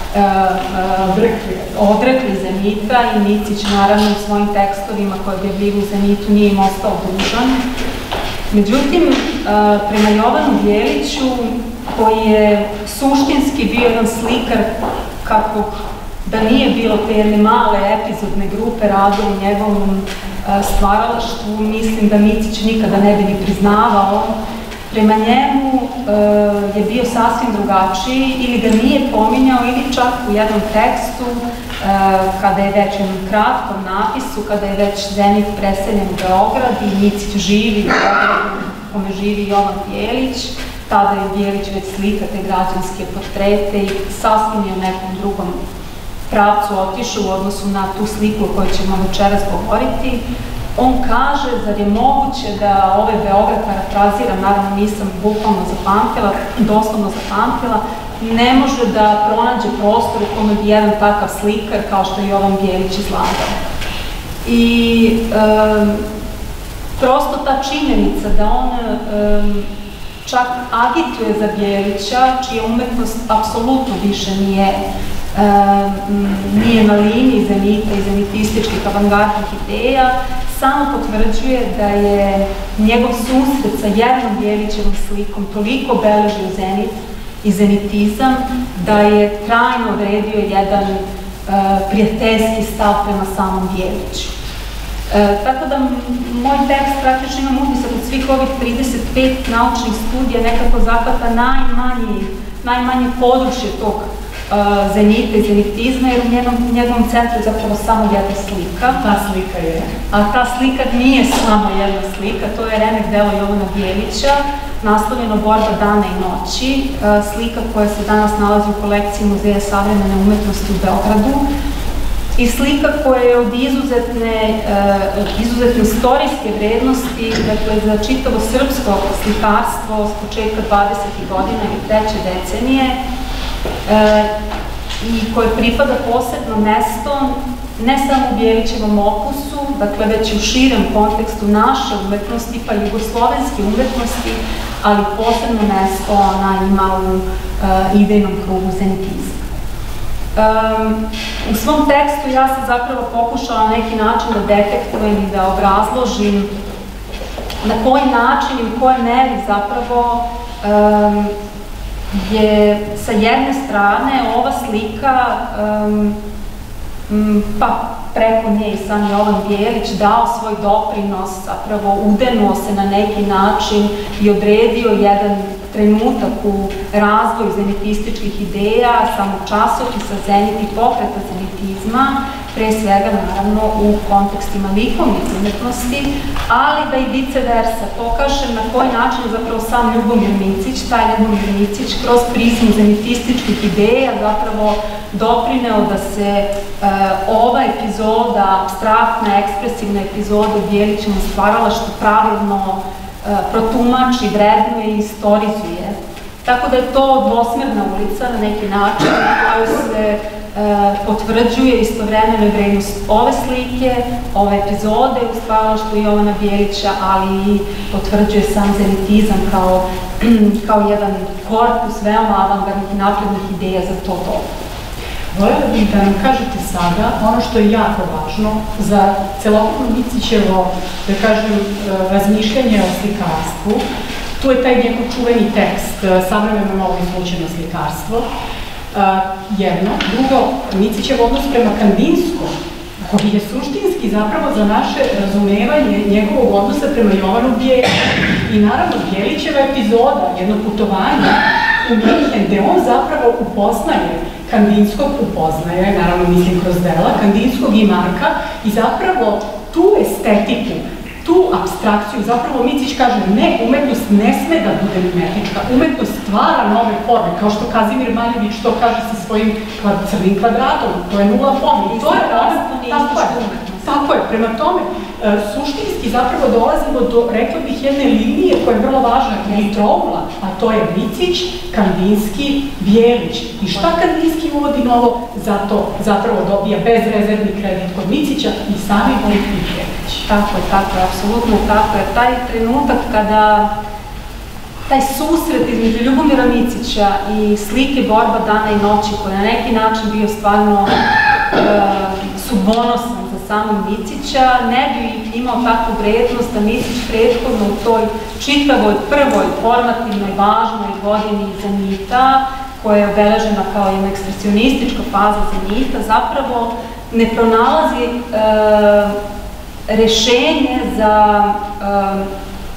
odrekli Zenita i Micić naravno u svojim tekstovima koje je objavljivo u Zenitu nije im ostao dužan. Međutim, prema Jovanu Bjeliću, koji je suštinski bio jedan slikar kakvog da nije bilo te jedne male epizodne grupe rada u njegovom stvaralaštvu, mislim da Micić nikada ne bi ni priznavao. prema njemu je bio sasvim drugačiji ili ga nije pominjao ili čak u jednom tekstu kada je već u jednom kratkom napisu, kada je već Zenit preseljen u Beograd i Micić živi u Beogradu u kome živi Jovan Bjelić. Tada je Bjelić već slika te građanske portrete i sasvim je u nekom drugom pravcu otišao u odnosu na tu sliku o kojoj ćemo večeras govoriti. On kaže, zar je moguće da ovaj Beograd parafraziram, naravno nisam bukvalno zapamtila, doslovno zapamtila, ne može da pronađe prostor u kome bi jedan takav slikar kao što je Jovan Bjelić izlagao. I prosto ta činjenica da on čak agituje za Bjelića, čija umetnost apsolutno više nije nije na liniji Zenita i zenitističkih avangardnih ideja, samo potvrđuje da je njegov susret sa jednom Bjelićevom slikom toliko obeležio Zenit i zenitizam da je trajno odredio jedan prijateljski stav prema samom Bjeliću. Tako da moj tekst praktično imam utisak od svih ovih trideset pet naučnih studija nekako zahvata najmanje područje tog Zenita i zenitizma, jer u njegovom centru je zapravo samo jedna slika. Ta slika je? A ta slika nije samo jedna slika, to je remek delo Jovana Bjelića, naslovljeno Borba dana i noći, slika koja se danas nalazi u kolekciji Muzeja savremene umetnosti u Beogradu i slika koja je od izuzetne istorijske vrednosti, dakle za čitavo srpsko slikarstvo s početka dvadesetih godina i treće decenije, i koje pripada posebno mesto ne samo u Bjelićevom opusu, dakle već i u širem kontekstu naše umetnosti pa jugoslovenske umetnosti, ali posebno mesto ona ima u idejnom krugu zenitizma. U svom tekstu ja sam zapravo pokušala na neki način da detektujem i da obrazložim na koji način i u kojoj meri zapravo je sa jedne strane ova slika, pa preko nje i sam Jovan Bjelić dao svoj doprinos, zapravo udenuo se na neki način i odredio jedan trenutak u razvoju zenitističkih ideja, samog časopisa Zenit i pokreta zenitizma, pre svega naravno u kontekstima likovnih umetnosti, ali da i vice versa pokažem na koji način zapravo sam Ljubomir Micić, taj Ljubomir Micić kroz prizmu zenitističkih ideja zapravo doprineo da se ova epizoda, abstraktna, ekspresivna epizoda u Bjelićevom stvaralaštvu pravilno protumači, vrednuje i istorizuje. Tako da je to dvosmerna ulica na neki način na kojoj se potvrđuje istovremeno vrednost ove slike, ove epizode u stvaralaštvu Jovana Bjelića, ali i potvrđuje sam zenitizam kao jedan korpus veoma avangardnih i naprednih ideja za to doba. Voljela bih da nam kažete sada ono što je jako važno za celokupno Micićevo, da kažem, razmišljanje o slikarstvu. Tu je taj njegov čuveni tekst Savremeno novo izvučeno slikarstvo. Jedno. Drugo, Micićev odnos prema Kandinskom, koji je suštinski zapravo za naše razumevanje njegovog odnosa prema Jovanu Bjeliću. I naravno, Bjelićeva epizoda, jedno putovanje u Minhen, gde on zapravo upoznaje Kandinskog, upoznaje, naravno mislim kroz dela, Kandinskog i Marka, i zapravo tu estetiku, tu abstrakciju, zapravo Micić kaže, ne, umetnost ne sme da bude mimetička, umetnost stvara nove forme, kao što Kazimir Maljević to kaže sa svojim crnim kvadratom, to je nula forme. I to je ono, tako je, prema tome, suštinski zapravo dolazimo do, rekla bih, jedne linije koja je vrlo važna, ili trougla, a to je Micić, Kandinski, Bjelić. I šta Kandinski uvodi novo? Zato zapravo dobija bezrezervni kredit kod Micića i sami Bjelić i Bjelić. Tako je, tako je, apsolutno tako je. Taj trenutak kada taj susret između Ljubomira Micića i slike Borba dana i noći, koji je na neki način bio stvarno sudbonosan za samog Micića, ne bi imao takvu vrednost da Micić prethodno u toj čitavoj, prvoj, formativnoj, važnoj godini Zenita, koja je obeležena kao jedna ekspresionistička faza Zenita, zapravo ne pronalazi rešenje za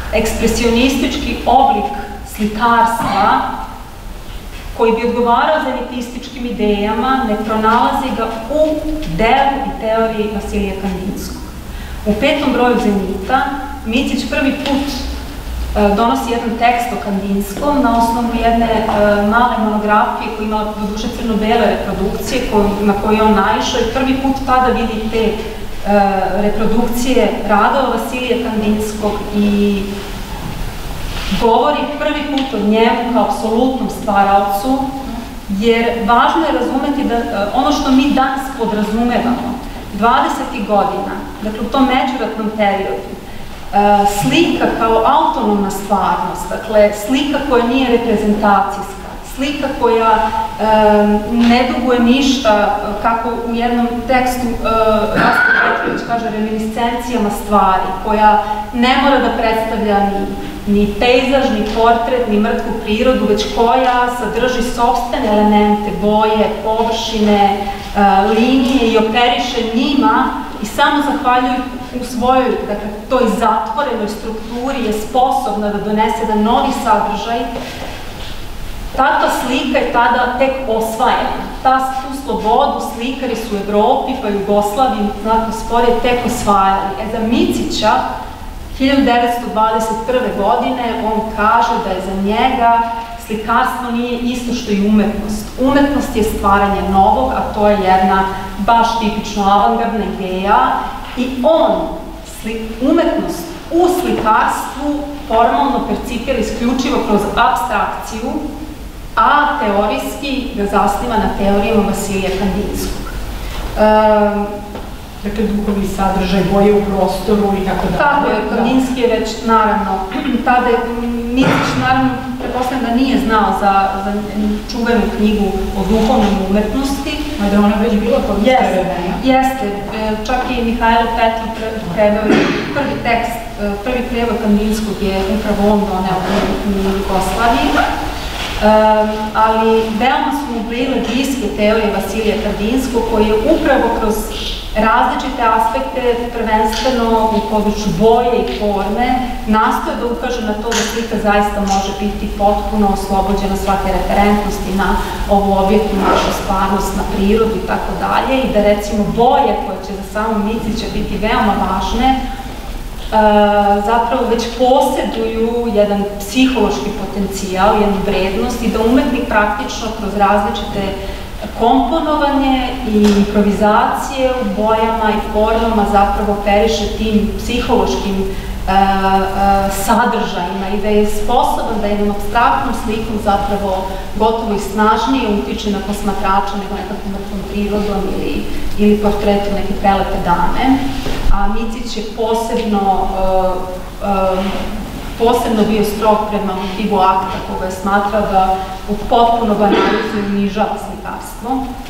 ekspresionistički oblik slikarstva koji bi odgovarao zenitističkim idejama, ne pronalazi ga u delu i teoriji Vasilija Kandinskog. U petom broju Zenita Micić prvi put donosi jedan tekst o Kandinskom na osnovu jedne male monografije koja ima doduše crno-bele reprodukcije na koje je on naišao i prvi put tada vidi te reprodukcije radova Vasilija Kandinskog i govori prvi put o njemu kao apsolutnom stvaraocu, jer važno je razumeti da ono što mi danas podrazumevamo dvadesetih godina, dakle u tom međuratnom periodu, slika kao autonomna stvarnost, dakle slika koja nije reprezentacijska, slika koja ne duguje ništa, kako u jednom tekstu Rastko Petrović kaže, reminiscencijama stvari, koja ne mora da predstavlja ni pejzaž, ni portret, ni mrtvu prirodu, već koja sadrži sopstvene elemente, boje, površine, linije i operiše njima i samo zahvaljuju u svojoj, dakle, toj zatvorenoj strukturi je sposobna da donese jedan novi sadržaj. Takva slika je tada tek osvajana. Tu slobodu slikari su u Evropi pa Jugoslaviji znatno sporije tek osvajali. E za Micića hiljadu devetsto dvadeset prve. godine on kaže da je za njega slikarstvo nije isto što i umetnost. Umetnost je stvaranje novog, a to je jedna baš tipično avangardna ideja i on umetnost u slikarstvu formalno percipira isključivo kroz apstrakciju, a teorijski ga zasniva na teorijama Vasilija Kandinskog. Dakle, duhovni sadržaj, boje u prostoru i tako da. Tako je, Kandinski je već, naravno, tada je Micić, naravno, pretpostavljam da nije znao za čuvenu knjigu o duhovnom umetnosti. A da ona već bila kod prevedena? Jeste, čak i Mihajlo Petrov preveo prvi tekst, prvi prevod Kandinskog je upravo on doneo u Jugoslaviji. Ali veoma su mu bile bliske teorije Vasilija Kandinskog, koji je upravo kroz različite aspekte, prvenstveno u području boje i forme, nastoje da ukaže na to da slika zaista može biti potpuno oslobođena svake referentnosti na ovu objektu, našu stvarnost, na prirodu i tako dalje, i da recimo boje koje će za samog Micića biti veoma važne, zapravo već posjeduju jedan psihološki potencijal, jednu vrednost i da umetnik praktično kroz različite komponovanje i improvizacije u bojama i formama zapravo operiše tim psihološkim sadržajima i da je sposoban da jednom apstraktnom slikom zapravo gotovo i snažnije utiče na posmatrača nego nekakvom mrtvom prirodom ili portretu neke prelepe dame. A Micić je posebno posebno bio strog prema motivu akta koga je smatrao da u potpuno banalizuje i unižava slikarstvo.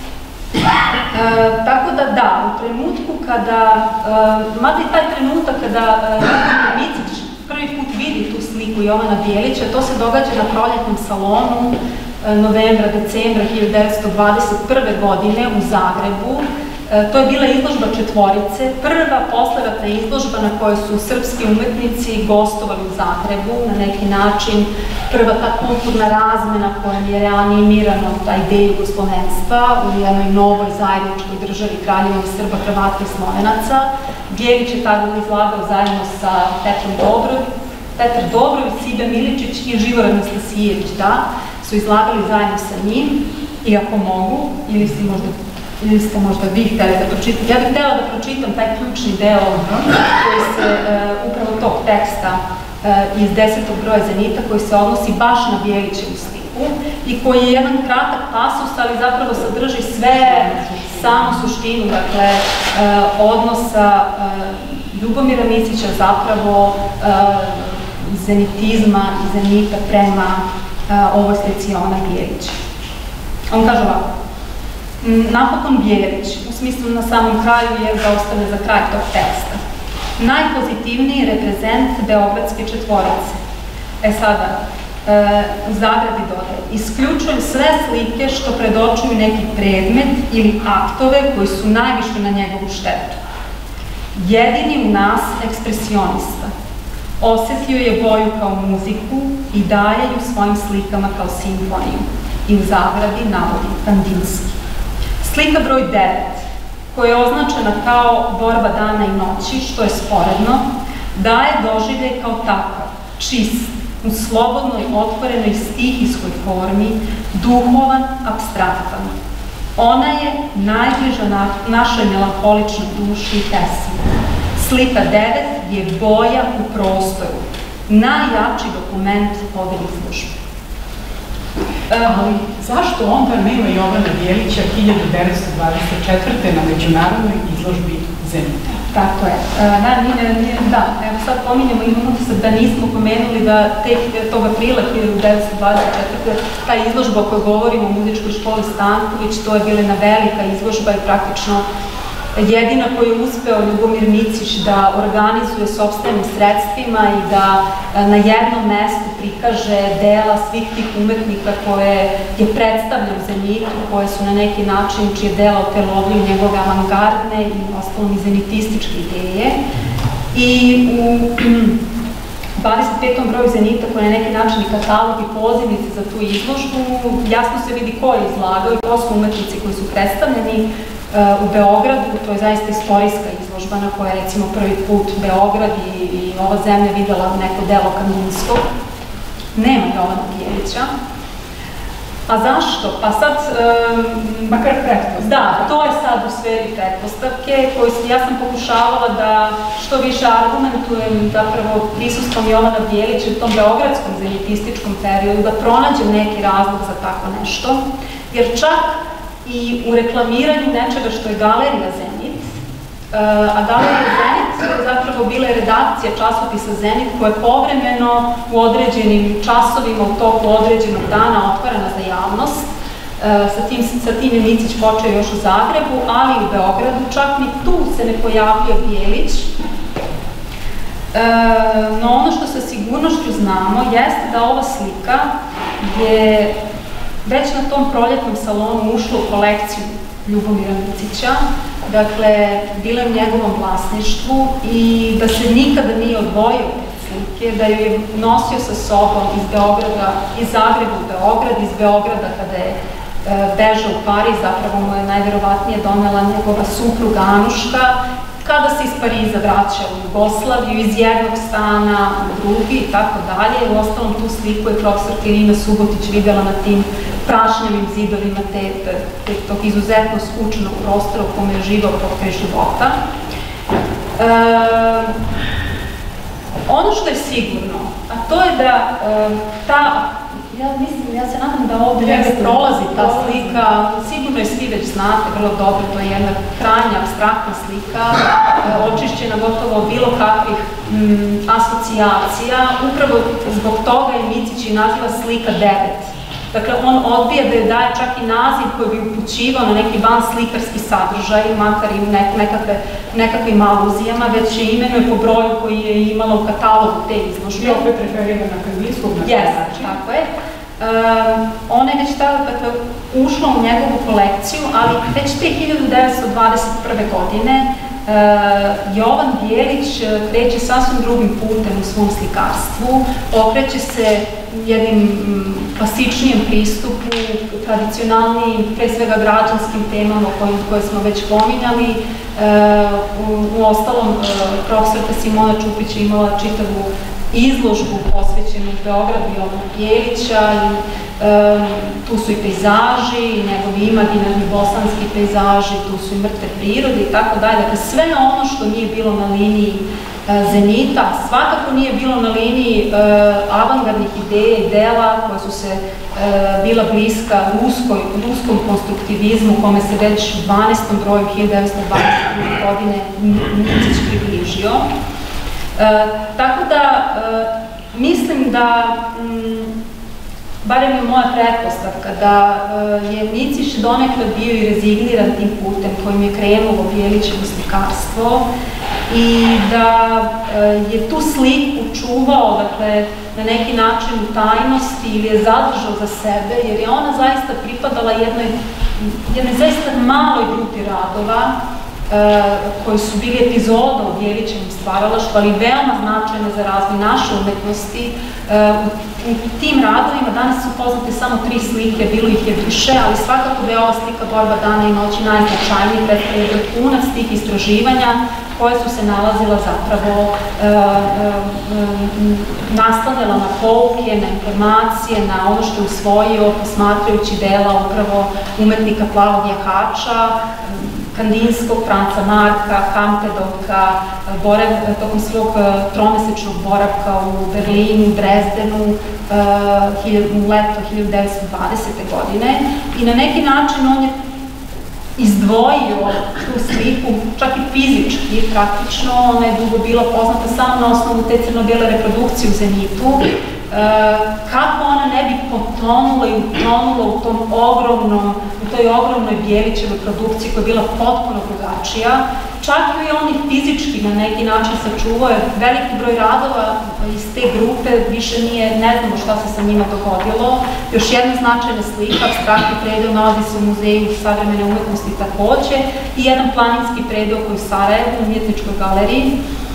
Tako da da, u trenutku kada, mada i taj trenutak kada Micić prvi put vidi tu sliku Jovana Bijelića, to se događa na proljetnom salonu novembra, decembra hiljadu devetsto dvadeset prve. godine u Zagrebu. To je bila izložba Četvorice, prva posleratna izložba na kojoj su srpski umetnici gostovali u Zagrebu, na neki način prva ta kulturna razmena kojom je reanimirano ta ideja jugoslovenstva u jednoj novoj zajedničkoj državi Kraljevine Srba, Hrvata i Slovenaca. Bijelić je tada izlagao zajedno sa Petrom Dobrović, Petar Dobrović, Sibe Miličić i Živor Anastasijević, da, su izlagali zajedno sa njim i ako mogu, ili si možda ili ste možda vi hteli da pročitam. Ja bih htjela da pročitam taj ključni deo koji se upravo tog teksta iz desetog broja Zenita koji se odnosi baš na Bijelićevu sliku i koji je jedan kratak pasus, ali zapravo sadrži sve, samu suštinu, dakle, odnosa Ljubomira Micića zapravo zenitizma i Zenita prema ovoj slici Jovana Bijelića. On kaže ovako: napokon Bijelić, u smislu na samom kraju je da ostane za kraj tog teksta, najpozitivniji reprezent Beogradske četvorice. E sada, u zagradi dodaje, isključujem sve slike što predočuju neki predmet ili aktove koji su najviše na njegovu štetu. Jedini u nas ekspresionista. Osetio je boju kao muziku i daje ju svojim slikama kao simfoniju. I u zagradi navodi Kandinski. Slika broj devet, koja je označena kao borba dana i noći, što je sporedno, daje doživljaj kao takav, čist, u slobodnoj, otvorenoj stihijskoj formi, duhovan, apstraktan. Ona je najbliža na, našoj melankoličnoj duši i pesmi. Slika devet je boja u prostoru, najjači dokument ove izložbe. Ali zašto onda nema Jovana Bijelića hiljadu devetsto dvadeset četvrte na međunarodnoj izložbi Zenita? Tako je. Da, evo sad pominjamo, imamo se da nismo pomenuli da tog aprila hiljadu devetsto dvadeset četvrte ta izložba o kojoj govorimo u muzičkoj školi Stanković, to je bila jedna velika izložba i praktično jedina koju je uspeo Ljubomir Micić da organizuje sopstvenim sredstvima i da na jednom mestu prikaže dela svih tih umetnika koje je predstavljeno u Zenitu, koje su na neki način, čije dela otelovljuju njegove avangardne i ostalom i zenitističke ideje. I u dvadeset petom broju Zenita, koji je na neki način i katalog i pozivnici za tu izložbu, jasno se vidi ko je izlagao i ko su umetnici koji su predstavljeni u Beogradu. To je zaista istorijska izložba na koja je recimo prvi put Beograd i, i ova zemlja videla neko delo Kandinskog. Nema Jovana Bijelića. A zašto? Pa sad... Um, Makar pretpostavke. Da, to je sad u sferi pretpostavke, koju ja sam pokušavala da što više argumentujem zapravo prisustvom Jovana Bijelića u tom beogradskom zenitističkom periodu, da pronađem neki razlog za tako nešto, jer čak i u reklamiranju nečega što je Galerija Zenit, a Galerija Zenit je zapravo bila redakcija časopisa Zenit koja je povremeno u određenim časovima u toku određenog dana otvorena za javnost. Sa tim, sa tim je Micić počeo još u Zagrebu, ali i u Beogradu, čak ni tu se ne pojavio Bijelić. No ono što sa sigurnošću znamo jeste da ova slika je već na tom proljetnom salonu ušla u kolekciju Ljubomira Micića, dakle, bila je u njegovom vlasništvu i da se nikada nije odvojio od slike, da ju je nosio sa sobom iz Beograda, iz Zagreba u Beograd, iz Beograda kada je bežao u Pariz, zapravo mu je najverovatnije donela njegova supruga Anuška, kada se iz Pariza vraća u Jugoslaviju, iz jednog stana u drugi i tako dalje. U ostalom tu sliku je profesor Irina Subotić videla na tim prašnjavim zidovima te, te, tog izuzetno skučenog prostora u kome je živao pokraj života. E, ono što je sigurno, a to je da e, ta, ja mislim, ja se nadam da ovdje negde prolazi ta slika, sigurno je svi već znate vrlo dobro, to je jedna krajnja abstraktna slika, e, očišćena gotovo bilo kakvih m, asocijacija, upravo zbog toga je Micić i naziva slika devet. Dakle, on odbija da joj daje čak i naziv koji bi upućivao na neki van slikarski sadržaj, makar i nek, nekakve, nekakvim aluzijama, već je imenuje po broju koji je imala u katalogu te izložbe. I opet referira na Kandinskog na taj način. Tako je. Um, ona je već tada dakle, ušla u njegovu kolekciju, ali već te hiljadu devetsto dvadeset prve. godine Uh, Jovan Bijelić kreće sasvim drugim putem u svom slikarstvu, okreće se jednim m, klasičnijem pristupu, tradicionalnim, pre svega građanskim temama koje, koje smo već pominjali. Uh, u, u ostalom, uh, profesorka Simona Čupić je imala čitavu izložbu posvećenu u Beogradu Jovana Bijelića i um, tu su i pejzaži, i njegovi imaginarni bosanski pejzaži, tu su i mrtve prirode i tako dalje. Dakle, sve ono što nije bilo na liniji uh, Zenita, svakako nije bilo na liniji uh, avangardnih ideja i dela koja su se uh, bila bliska ruskoj, ruskom konstruktivizmu kome se već u dvanaestom broju hiljadu devetsto dvadeset druge. godine Micić približio. E, tako da, e, mislim da, m, barem je moja pretpostavka, da e, je Micić donekle bio i rezigniran tim putem kojim je krenulo Bijelićevo slikarstvo i da e, je tu sliku čuvao, dakle, na neki način u tajnosti ili je zadržao za sebe, jer je ona zaista pripadala jednoj, jednoj zaista maloj grupi radova koji su bili epizoda u Djevićevom stvaralaštvu, ali veoma značajne za razvoj naše umetnosti. U tim radovima danas su poznate samo tri slike, bilo ih je više, ali svakako da je ova slika Borba dana i noći najznačajniji, predstavlja vrhunac tih istraživanja koje su se nalazila zapravo naslanjala na pouke, na informacije, na ono što je usvojio posmatrajući dela upravo umetnika Plavog jahača, Kandinskog, Franca Marka, Kampedoka, tokom svog tromesečnog boravka u Berlinu, Drezdenu, u leto hiljadu devetsto dvadesete godine i na neki način on je izdvojio tu sliku, čak i fizički, praktično, ona je dugo bila poznata samo na osnovu te crno-bele reprodukcije u Zenitu, kako ona ne bi potonula i utonula u tom ogromnom, u toj ogromnoj Bjelićevoj produkciji koja je bila potpuno drugačija. Čak i on i fizički na neki način sačuvao je veliki broj radova iz te grupe, više nije, ne znamo šta se sa njima dogodilo. Još jedna značajna slika, apstraktni predeo, nalazi se u Muzeju savremene umetnosti takođe i jedan planinski predeo koji je u Sarajevu, u Umjetničkoj galeriji.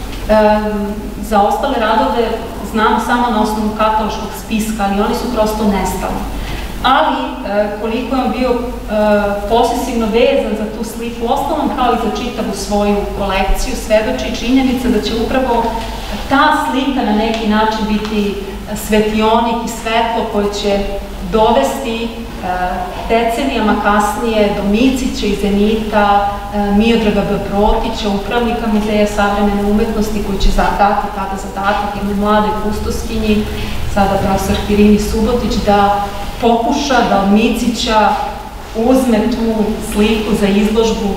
Za ostale radove znamo samo na osnovu kataloškog spiska, ali oni su prosto nestali. Ali, koliko je on bio posesivno vezan za tu sliku, ostalom kao i za čitavu svoju kolekciju, svedoči činjenica da će upravo ta slika na neki način biti svetionik i svetlo koje će dovesti decenijama kasnije do Micića i Zenita, Miodraga B. Protića, upravnika Muzeja savremene umetnosti, koji će dati tada zadatak jednoj mladoj pustoskinji, sada profesor Irini Subotić, da pokuša da od Micića uzme tu sliku za izložbu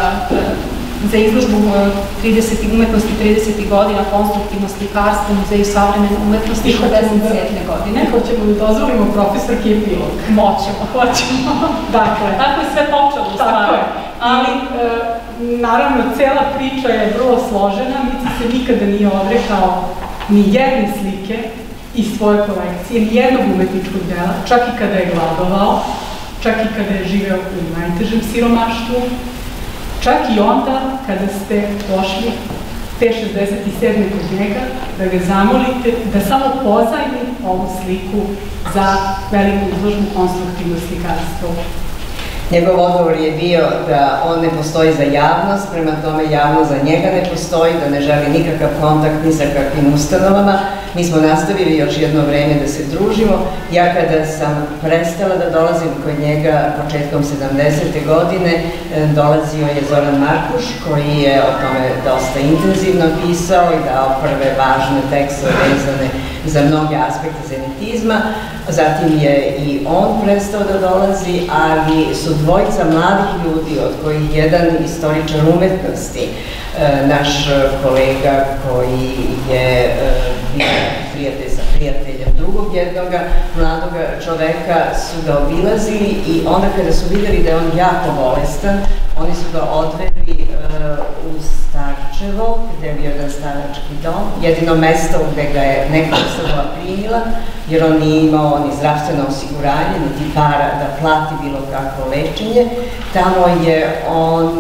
za izložbu umetnosti tridesetih godina, konstruktivno slikarstvo u Muzeju savremene umetnosti šezdeset sedme godine. Hoćemo da dozvolimo profesorki epilog. Moćemo, hoćemo. Dakle. Tako je sve počelo u stvari. Ali, naravno, cela priča je vrlo složena. Mici se nikada nije odrekao ni jedne slike iz svoje kolekcije, ni jednog umetničkog dela, čak i kada je gladovao, čak i kada je živeo u najtežem siromaštvu, čak i onda kada ste došli te šezdeset sedme kod njega, da ga zamolite da samo pozajmi ovu sliku za veliku izložbu konstruktivno slikarstvo. Njegov odgovor je bio da on ne postoji za javnost, prema tome javnost za njega ne postoji, da ne želi nikakav kontakt ni sa kakvim ustanovama. Mi smo nastavili još jedno vreme da se družimo. Ja kada sam prestala da dolazim kod njega početkom sedamdesete godine, dolazio je Zoran Markuš, koji je o tome dosta intenzivno pisao i dao prve važne tekstove vezane za mnoge aspekte zenitizma. Zatim je i on prestao da dolazi, ali su dvojica mladih ljudi, od kojih jedan istoričar umetnosti, naš kolega koji je bio prijatelj sa prijateljem drugog jednog mladog čoveka, su ga obilazili i onda kada su vidjeli da je on jako bolestan, oni su ga odveli u Starčevo, gde je bio jedan starački dom, jedino mesto gde ga je neka ustanova primila, jer on nije imao ni zdravstveno osiguranje, niti para da plati bilo kakvo lečenje. Tamo je on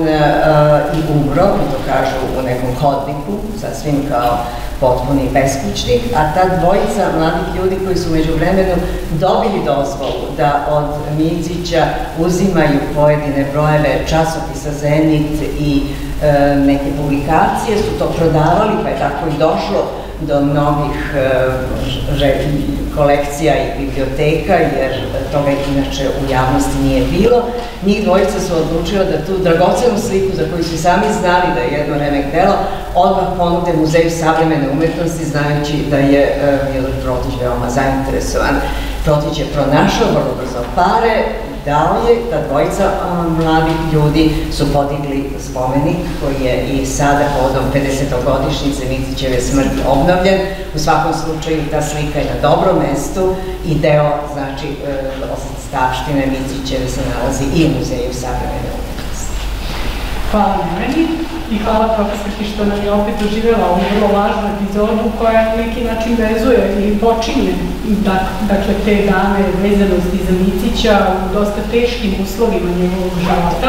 i umro, to kažu, u nekom hodniku, sasvim kao potpuni beskućnik, a ta dvojica mladih ljudi koji su među vremenu dobili dozvolu da od Micića uzimaju pojedine brojeve časopisa Zenit i neke publikacije, su to prodavali, pa je tako i došlo do mnogih kolekcija i biblioteka, jer toga inače u javnosti nije bilo. Njih dvojica su odlučila da tu dragocenu sliku, za koju su sami znali da je jedno remek delo, odmah ponude Muzeju savremene umetnosti, znajući da je Miodrag Protić veoma zainteresovan. Protić je pronašao vrlo brzo pare, dao je, ta dvojica mladih ljudi su podigli spomenik koji je i sada povodom pedesetogodišnjice Micićeve smrti obnovljen. U svakom slučaju ta slika je na dobrom mestu i deo, znači, ostavštine Micićeve se nalazi i u Muzeju savremene umetnosti. Hvala Nemeni i hvala profesorki što nam je opet doživjela ovu vrlo važnu epizodu koja na neki način vezuje ili počinje dakle te dane vezanosti za Micića u dosta teškim uslovima njegovog života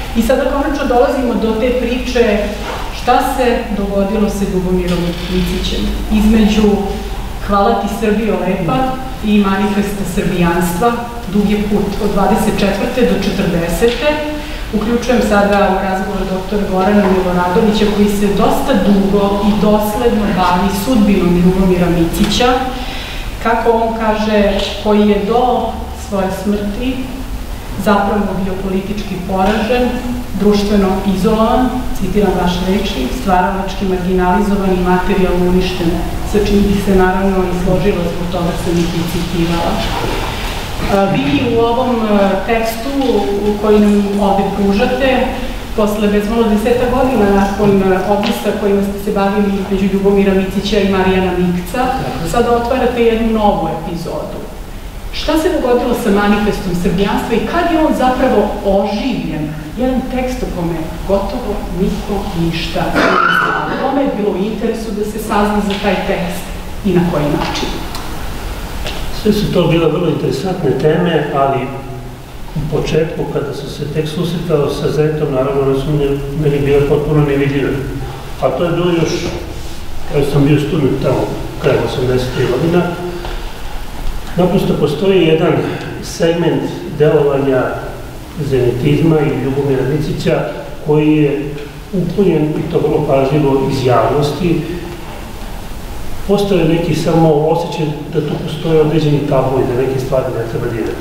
I sada konačno dolazimo do te priče šta se dogodilo sa Ljubomirom Micićem između Hvala ti Srbijo lepa i Manifesta srbijanstva, dug je put od dvadeset četvrte do četrdesete. Uključujem sada u razgovor doktora Gorana Miloradovića koji se dosta dugo i dosledno bavi sudbinom Ljubomira Micića, kako on kaže, koji je do svoje smrti zapravo bio politički poražen, društveno izolovan, citiram vaše reči, stvaralački marginalizovan i materijalno uništen, sa čim bi se naravno i složila, zbog toga sam ih i citirala. Vi u ovom tekstu koji nam ovde pružate, posle bezmalo deseta godina nakon odnosa kojima ste se bavili među Ljubomira Micića i Marijana Mikca, sada otvarate jednu novu epizodu. Šta se dogodilo sa Manifestom srbijanstva i kad je on zapravo oživljen? Jedan tekst o kome gotovo niko ništa ne zna. Kome je bilo u interesu da se sazna za taj tekst i na koji način? Sve su to bile vrlo interesantne teme, ali u početku, kada su se tek susretali sa Zetom, naravno one su meni bile potpuno nevidljive. A to je bilo još, kada sam bio student tamo, krajem osamdesetih godina, naprosto postoji jedan segment delovanja zenitizma i Ljubomira Micića koji je uklonjen i to vrlo pažljivo iz javnosti. Postoje neki samo osjećaj da tu postoje određeni tabu i da neke stvari ne treba dirati.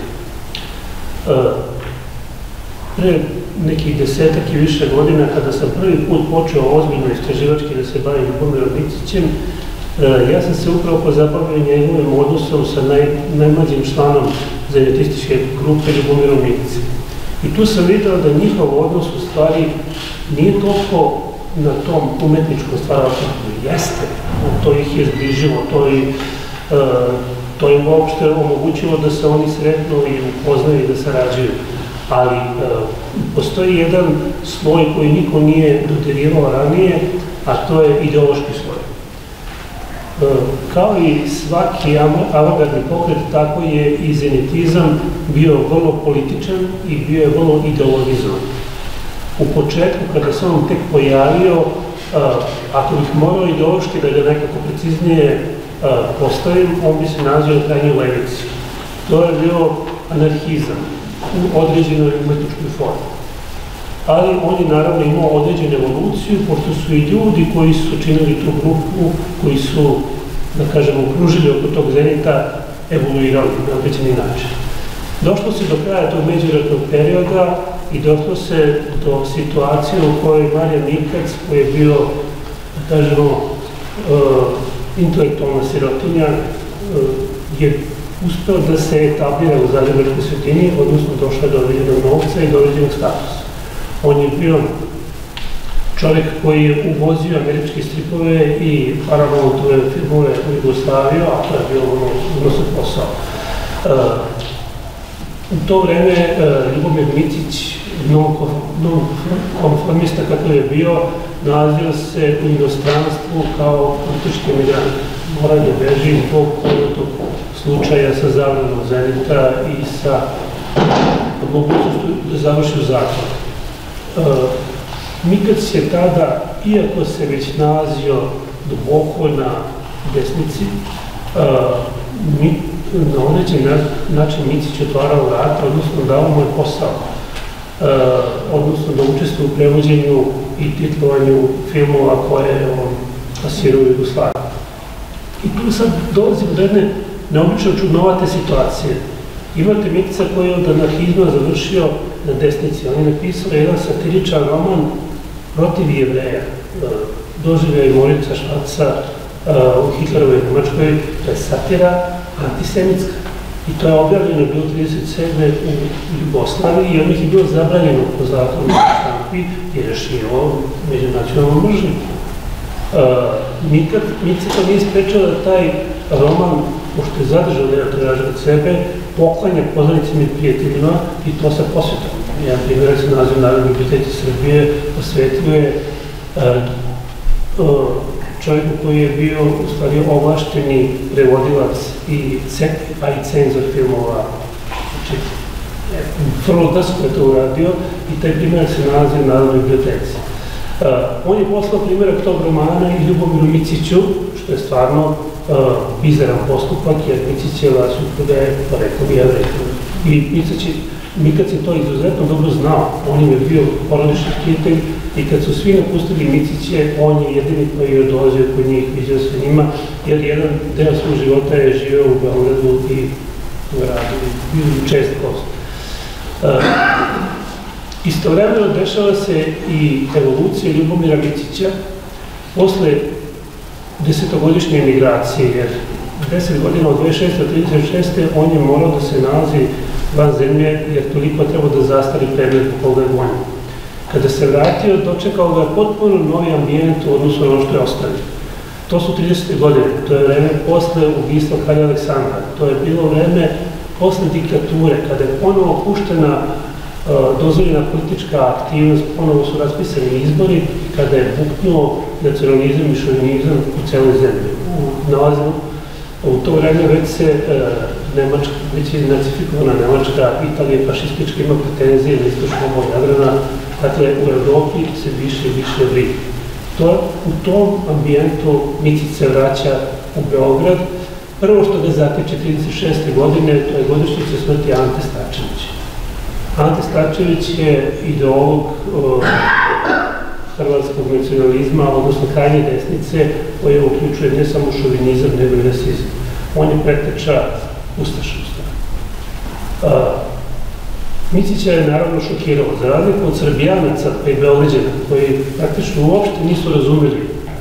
Pre nekih desetak i više godina, kada sam prvi put počeo ozbiljno istraživački da se bavim Ljubomirom Micićem, ja sam se upravo pozabavio njegovim odnosom sa najmlađim članom zenitističke grupe Ljubomirom Micićem. I tu sam vidio da njihov odnos u stvari nije toliko na tom umetničkom stvaralačkom jeste, to ih je zbližilo, to im uopšte omogućilo da se oni sretnu i upoznaju i da sarađuju. Ali postoji jedan sloj koji niko nije dodirivao ranije, a to je ideološki sloj. Kao i svaki avangardni pokret, tako je i zenitizam bio vrlo političan i bio je vrlo ideologizovan. U početku, kada se on tek pojavio, ako bih morao ideološki da ga nekako preciznije postavim, on bi se nazvao krajnjoj levici. To je bio anarhizam u određenoj umetničkoj formi. Ali on je naravno imao određenu evoluciju, pošto su i ljudi koji su činili tu grupu, koji su, da kažemo, okružili oko tog zenita, evoluirali na određeni način. Došlo se do kraja tog međuratnog perioda i došlo se do situacije u kojoj Marijan Mikac, koji je bio, da kažemo, intelektualna sirotinja, je uspeo da se etablira u zagrebačkoj sredini, odnosno došao do određenog novca i do određenog statusa. On je bio čovjek koji je uvozio američke stripove i paramountove filmove u Jugoslaviju, a to je bilo odnosno posao. U to vreme Ljubomir Micić, nonkonformista kako je bio, nalazio se u inostranstvu kao politički emigrant. Mora da beži zbog tog slučaja sa zabranom zenita i sa mogućnošću da završi u zatvoru. Mikac je tada, iako se već nalazio duboko na desnici, na određen način Micić otvarao vrata, odnosno dao mu je posao, odnosno da učestvuje u prevođenju i titlovanju filmova koje je on plasirao u Jugoslaviji. I tu sad dolazimo do jedne neobično čudnovate situacije. Imate Mikca koji je od anarhizma završio na desnici. On je napisao jedan satiričan roman protiv Jevreja, doživljaj Morica Švarca u Hitlerovoj Nemačkoj. To je satira antisemitska. I to je objavljeno bilo trideset sedme u Jugoslaviji i odmah je bilo zabranjeno po zakonu o štampi jer je širilo međunacionalnu mržnju. Mica to nije sprečao da taj roman, pošto je zadržao jedan tiraž od sebe, poklanja poznanicima i prijateljima i to sa posvetom. Jedan primjer se naziva Narodne biblioteke Srbije, posvetio je čovjeku koji je bio u stvari ovlašteni prevodilac i pa i cenzor filmova. Znači, vrlo drsko je to uradio i taj primjerak se nalazi u Narodnoj biblioteci. On je poslao primjerak tog romana i Ljubomiru Miciću, što je stvarno bizaran postupak, jer Micićeva supruga je poreklom Jevrejka. I Mikac je to izuzetno dobro znao, on im je bio porodični štitelj i kad su svi napustili Miciće, on je jedini koji je dolazio kod njih, viđao se njima, jer jedan deo svog života je živeo u Beogradu i u gradu, i čest post. Istovremeno dešava se i evolucija Ljubomira Micića posle desetogodišnje emigracije, jer deset godina od dvadeset šeste do trideset šeste on je morao da se nalazi van zemlje, jer toliko treba da zastari predmet po koga je gonjen. Kada se vratio, dočekao ga potpuno novi ambijent u odnosu na ono što je ostavio. To su tridesete godine, to je vreme posle ubistva kralja Aleksandra, to je bilo vreme posle diktature, kada je ponovo puštena dozvoljena politička aktivnost, ponovo su raspisani izbori, kada je buknuo nacionalizam i šovinizam u celoj zemlji. Nalazimo u to vreme već se Nemačka, već je nacifikovana Nemačka, Italija fašistička ima pretenzije na istočnom obu Jadrana, dakle u Evropi se više i više vrije. U tom ambijentu Micić se vraća u Beograd. Prvo što ga zatiče trideset šeste godine, to je godišnjica smrti Ante Starčevića. Ante Starčević je ideolog hrvatskog nacionalizma, odnosno krajnje desnice, koja uključuje ne samo šovinizam, nego i rasizam. On je preteča ustaša u stvari. Micića je naravno šokirao, za razliku od Srbijanaca pa i Beograđana, koji praktično uopšte nisu razumeli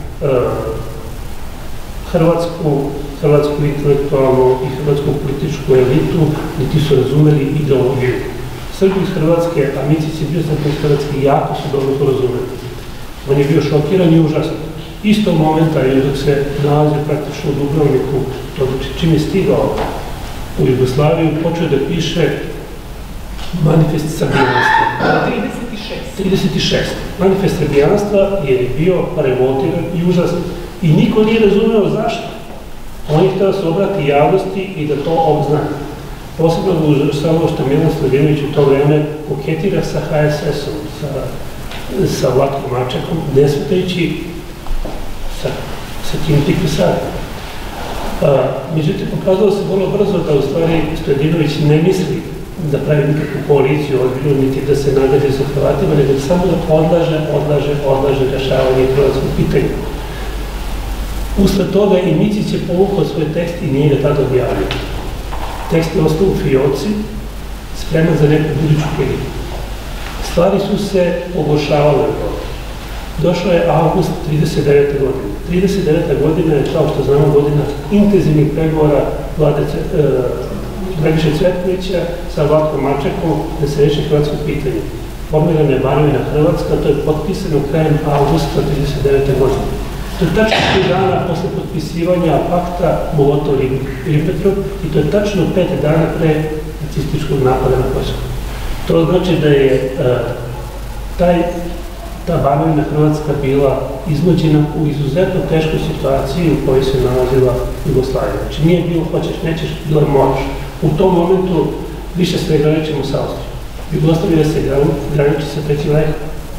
hrvatsku, hrvatsku intelektualnu i hrvatsku političku elitu, niti su razumeli ideologiju. Srbi iz Hrvatske, a Micić je bio Srbi iz Hrvatske, jako su dobro to razumeli. On je bio šokiran i užasno. Istog momenta, jer dok se nalazi praktično u Dubrovniku, čim je stigao u Jugoslaviju, počeo da piše Manifest srbijanstva. trideset i šest. trideset i šest. Manifest srbijanstva je bio revoltiran i užasno. I niko nije razumeo zašto. On je htio da se obrati javnosti i da to obznani. Posebno ga užasavalo što Milan Stojadinović u to vreme koketira sa ha es esom, sa Vlatkom Mačekom, ne svetajući sa tim tikvisarima. Međutim, pokazalo se vrlo brzo da u stvari Stojadinović ne misli da pravi nikakvu koaliciju ozbiljnu, niti da se nagađa sa Hrvatima, nego samo da odlaže, odlaže, odlaže rešavanje hrvatskog pitanja. Usled toga i Micić je povukao svoj tekst i nije ga tada objavio. Tekst je ostao u fioci, spreman za neku buduću priliku. Stvari su se pogoršavale. Došao je avgust trideset devete godine. trideset deveta godina je, kao što znamo, godina intenzivnih pregovora vlade Dragiše Cvetkovića sa Vlatkom Mačekom da se reši hrvatsko pitanje. Formirana je Banovina Hrvatska, to je potpisano krajem avgusta trideset devete godine. To je tačno tri dana posle potpisivanja pakta Molotov-Ribbentrop i to je tačno pet dana pre nacističkog napada na Poljsku. To znači da je ta Banovina Hrvatska bila iznuđena u izuzetno teškoj situaciji u kojoj se nalazila Jugoslavija. Znači nije bilo hoćeš, nećeš, bilo je moraš. U tom momentu više se graničimo sa Austrijom. Jugoslavija se graniči sa Trećim rajhom.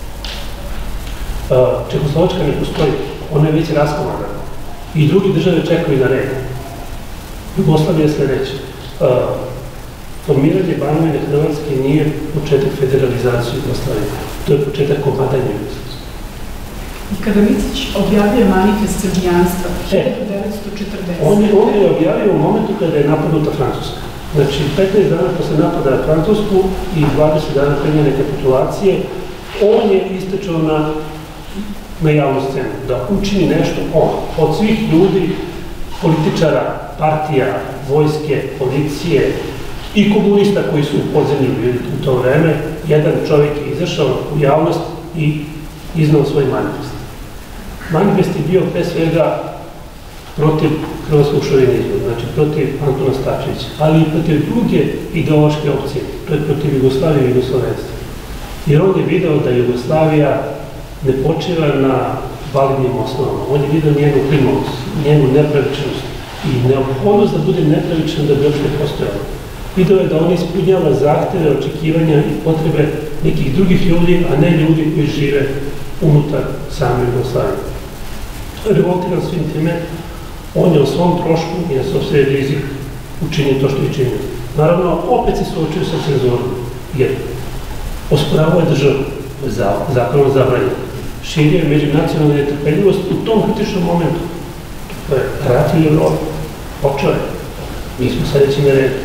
Čehoslovačka ne postoji, ona je već raskomandana. I drugi države čekaju na red. Jugoslavija je sledeća. Formiranje Banovine Hrvatske nije početak federalizacije Jugoslavije. To je početak komadanja Jugoslavije. I kada Micić objavio Manifest srbijanstva, hiljadu devetsto četrdesete. On je objavio u momentu kada je napadnuta Francuska. Znači, petnaest dana posle napada na Francusku i dvadeset dana pre njene kapitulacije, on je istečao na na javnu scenu, da učini nešto on, od svih ljudi, političara, partija, vojske, policije i komunista koji su u podzemlju bili u to vreme, jedan čovjek je izašao u javnost i iznao svoj manifest. Manifest je bio pre svega protiv hrvatskog šovinizma, znači protiv Antuna Starčevića, ali i protiv druge ideološke opcije, to je protiv Jugoslavije i Jugoslovenstva. Jer on je video da Jugoslavija ne počiva na validnim osnovama. On je vidio njenu klimavost, njenu nepravičnost i neophodnost da bude nepravična da bi uopšte postojala. Video je da on ispunjava zahteve, očekivanja i potrebe nekih drugih ljudi, a ne ljudi koji žive unutar same Jugoslavije. Revoltiran svim time, on je o svom trošku i na sopstveni rizik učinio to što je činio. Naravno, opet se suočio sa cenzurom, jer osporavao je državu, zakonom zabranjeno. Širio je međunacionalnu netrpeljivost u tom kritičnom momentu. To je rat u Evropi. Počeo je. Mi smo sledeći na redu.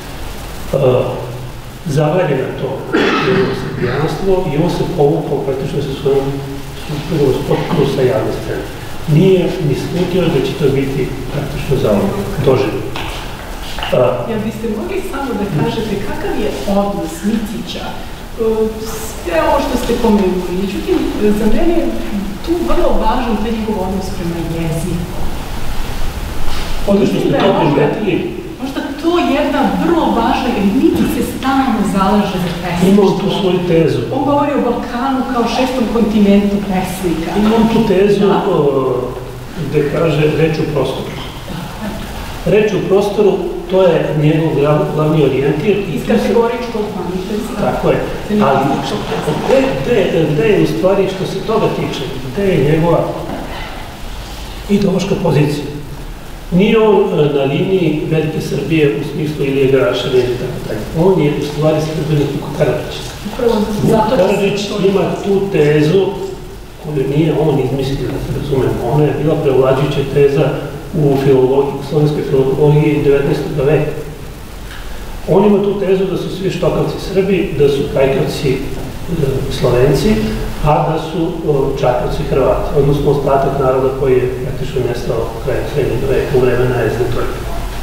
Zabranjeno je to srbijanstvo i on se povukao praktično sa svojom suprugom potpuno sa javne scene. Nije ni slutio da će to biti praktično za ovo doživljeno. Jel biste mogli samo da kažete kakav je odnos Micića, sve ovo što ste pomenuli, međutim, za mene je tu vrlo važan taj njegov odnos prema jeziku. Ono što ste to primetili? Možda to je jedna vrlo važna, jer Micić se stalno zalaže za pesništvo. Imao tu svoju tezu. On govori o Balkanu kao šestom kontinentu pesnika. Imao tu tezu gde kaže reč u prostoru. Reč u prostoru, to je njegov glavni orijentir. Iz kategoričkog manifesta. Tako je. Ali gde je u stvari što se toga tiče, gde je njegova ideološka pozicija? Nije on na liniji velike Srbije u smislu Ilije Garaševa ili tako dalje. On je u stvari sredbenik Vuka Karadžića. Vuka Karadžić ima tu tezu koju nije on izmislio, da se razumemo. Ona je bila prevlađujuća teza u slovenskoj filologiji devetnaestog veka. On ima tu tezu da su svi štokavci Srbi, da su kajkavci Slovenci, a da su čakavci Hrvati, odnosno ostatak naroda koji je praktično nestao krajem srednjeg veka u vreme najezne trojke.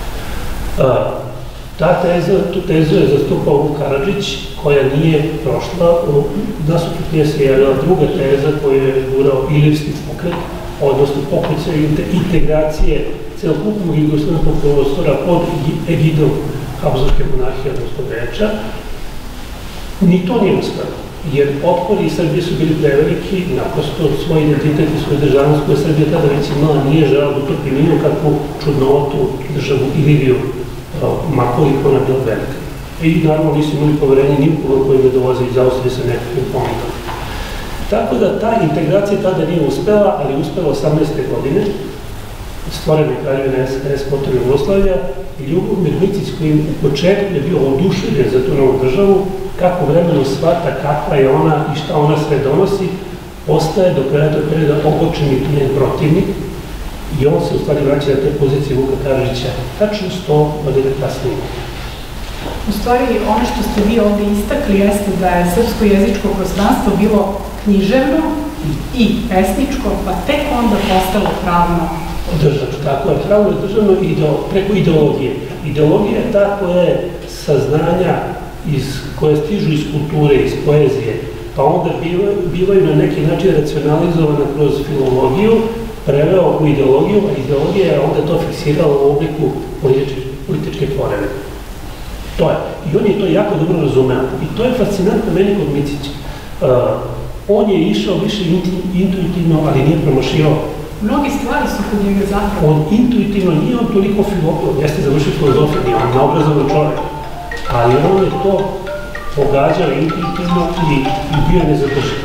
Ta teza, tu tezu je zastupao Vuk Karadžić, koja nije prošla, nasuprot nje se javila druga teza koju je gurao Ilirski pokret, odnosno pokušaj integracije celokupnog jugoslovenskog prostora pod egidom Habsburške monarhije, odnosno Beča. Ni to nije uspelo, jer otpori iz Srbije su bili preveliki, naprosto svoj identitet i svoju državnost koja Srbija tada već imala nije žela da utrpi ni u kakvu čudnotu državu Iliriju, makoliko ona bila velika. I naravno nisu imali poverenje ni u koga koji ne dolaze iz Austrije sa nekakvim pomogom. Tako da ta integracija tada nije uspela, ali je uspela osamnaeste godine, stvorene Kraljevine es er es potom Jugoslavija, i Ljubomir Micić koji u početku je bio oduševljen za tu novu državu, kako vremeno shvata kakva je ona i šta ona sve donosi, postaje do kraja tog perioda ogorčeni njen protivnik i on se u stvari vraća na te pozicije Vuka Karadžića tačno sto godina kasnije. U stvari, ono što ste vi ovde istakli jeste da je srpsko jezičko prostranstvo bilo književno i pesničko, pa tek onda postalo pravno državno. Tako je, pravno je državno preko ideologije. Ideologija je ta koja je saznanja koje stižu iz kulture, iz poezije, pa onda bivaju na neki način racionalizovane kroz filologiju, preveo u ideologiju, a ideologija je onda to fiksirala u obliku političke tvoreve. To je. I on je to jako dobro razumeo. I to je fascinantno meni kod Micića. On je išao više intuitivno, ali nije promašio. Mnogi stvari su kod njega zapravo. On intuitivno nije on toliko filolog, jeste završio filozofiju, nije on naobrazovan čovjek. Ali on je to pogađao intuitivno i bio nezadržan.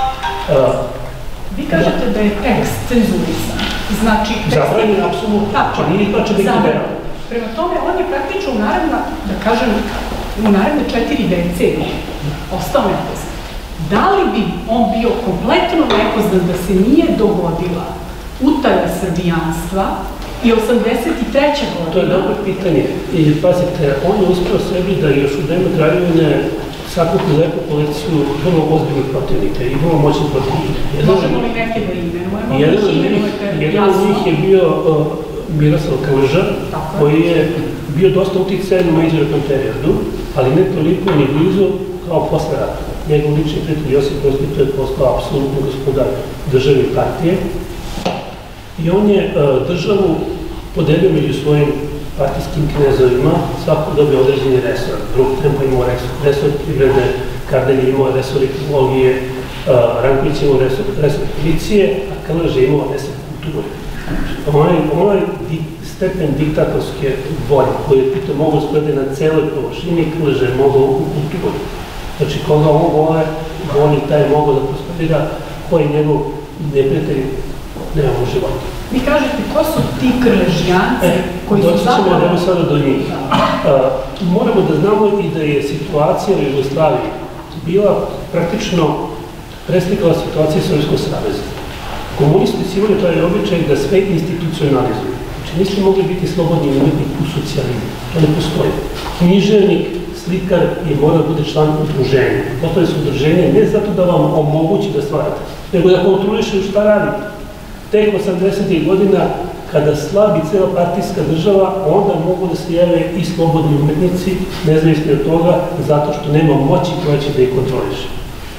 Vi kažete da je tekst cenzurisan. Znači, zabranjen, apsolutno. Tako, nije to će biti liberalno. Prema tome, on je praktično u naredna, da kažem, u naredne četiri decenije ostao nepoznat. Da li bi on bio kompletno nepoznat da se nije dogodila utaja srbijanstva i osamdeset treće godine? To je dobro pitanje. I pazite, on je uspeo sebi da još u vreme Kraljevine sakupi lepu kolekciju vrlo ozbiljnih protivnika i vrlo moćnih protivnika. Možemo li neke da imenujemo? Jedan od njih je bio Miroslav Krleža, koji je bio dosta uticajan u međunarodnom periodu, ali ne toliko ni blizu kao posle rata. Njegov lični prijatelj Josip Broz Tito je postao apsolutno gospodar države i partije i on je državu podelio među svojim partijskim knezovima, svako dobio određeni resor. Drug Tempa imao resor privrede, Kardelj je imao resor ekologije, Ranković je imao resor policije, a Krleža je imao resor kulture. Onaj stepen diktatorske volje, koji je pito mogo sklede na celoj površini, kliže mogo u kulturi. Znači, koga on vole, voli taj mogo da prosperira, koji je njegov neprijatelj nema u životu. Vi kažete, ko su ti krležijanci koji su zapravo... Doći ćemo evo sada do njih. Moramo da znamo i da je situacija u Jugoslaviji bila praktično preslikala situacija Sovjetskog saveza. Komunisti su imali taj običaj da sve institucionalizuju. Znači, niste mogli biti slobodni umetnik u socijalizmu. To ne postoji. Književnik, slikar je mora da bude član udruženja. Postoje su udruženje ne zato da vam omogući da stvarate, nego da kontroliše šta radite. Tek osamdesetih godina, kada slabi cela partijska država, onda mogu da se jave i slobodni umetnici, nezavisni od toga, zato što nema moći koja će da ih kontroliše.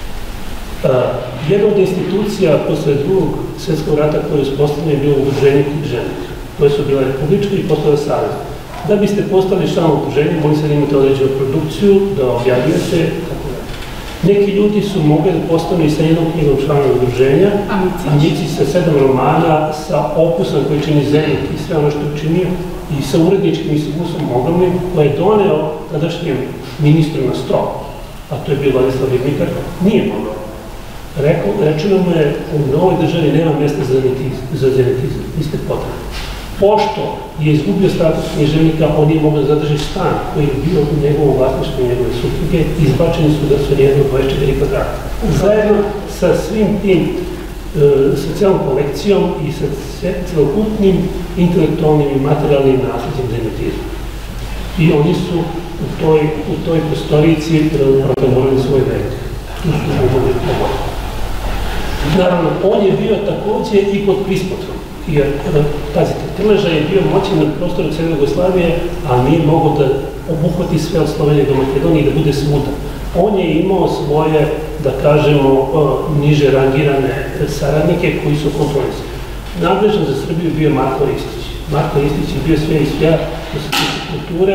Jedna od institucija posle drugog svjetskog rata koje je uspostavljeno je bilo udruženje književnika, koje su bile republičke i postale savezne. Da biste postali član udruženja, mogli se da imate određenu produkciju, da objavljujete, tako da. Neki ljudi su mogli da postanu i sa jednom knjigom člana udruženja, a Micić sa sedam romana, sa opusom koji čini Zenit i sve ono što je učinio, i sa uredničkim i sa Gusom Mogavnim, koje je doneo tadašnjem ministru na sto, a to je bio Vladislav Ribnikar, nije mogao. Rečeno mu je, u novoj državi nema mjesta za zenitizam, niste potrebni. Pošto je izgubio status književnika, on nije mogao da zadrži stan koji je bio u njegovom vlasništvu i njegove supruge, izbačeni su da su jedno dvadeset četiri kvadrata. Zajedno sa svim tim, sa celom kolekcijom i sa celokupnim intelektualnim i materijalnim nasljeđem zenitizma. I oni su u toj prostorici protagonili svoj vek. Tu su mogli pomoći. Naravno, on je bio takođe i pod prispotrom, jer, pazite, Krleža je bio moćan na prostoru cele Jugoslavije, a nije mogao da obuhvati sve od Slovenije do Makedonije i da bude svuda. On je imao svoje, da kažemo, niže rangirane saradnike koji su kontrolisali. Nadležan za Srbiju bio Marko Ristić. Marko Ristić je bio sve i sve što se tiče kulture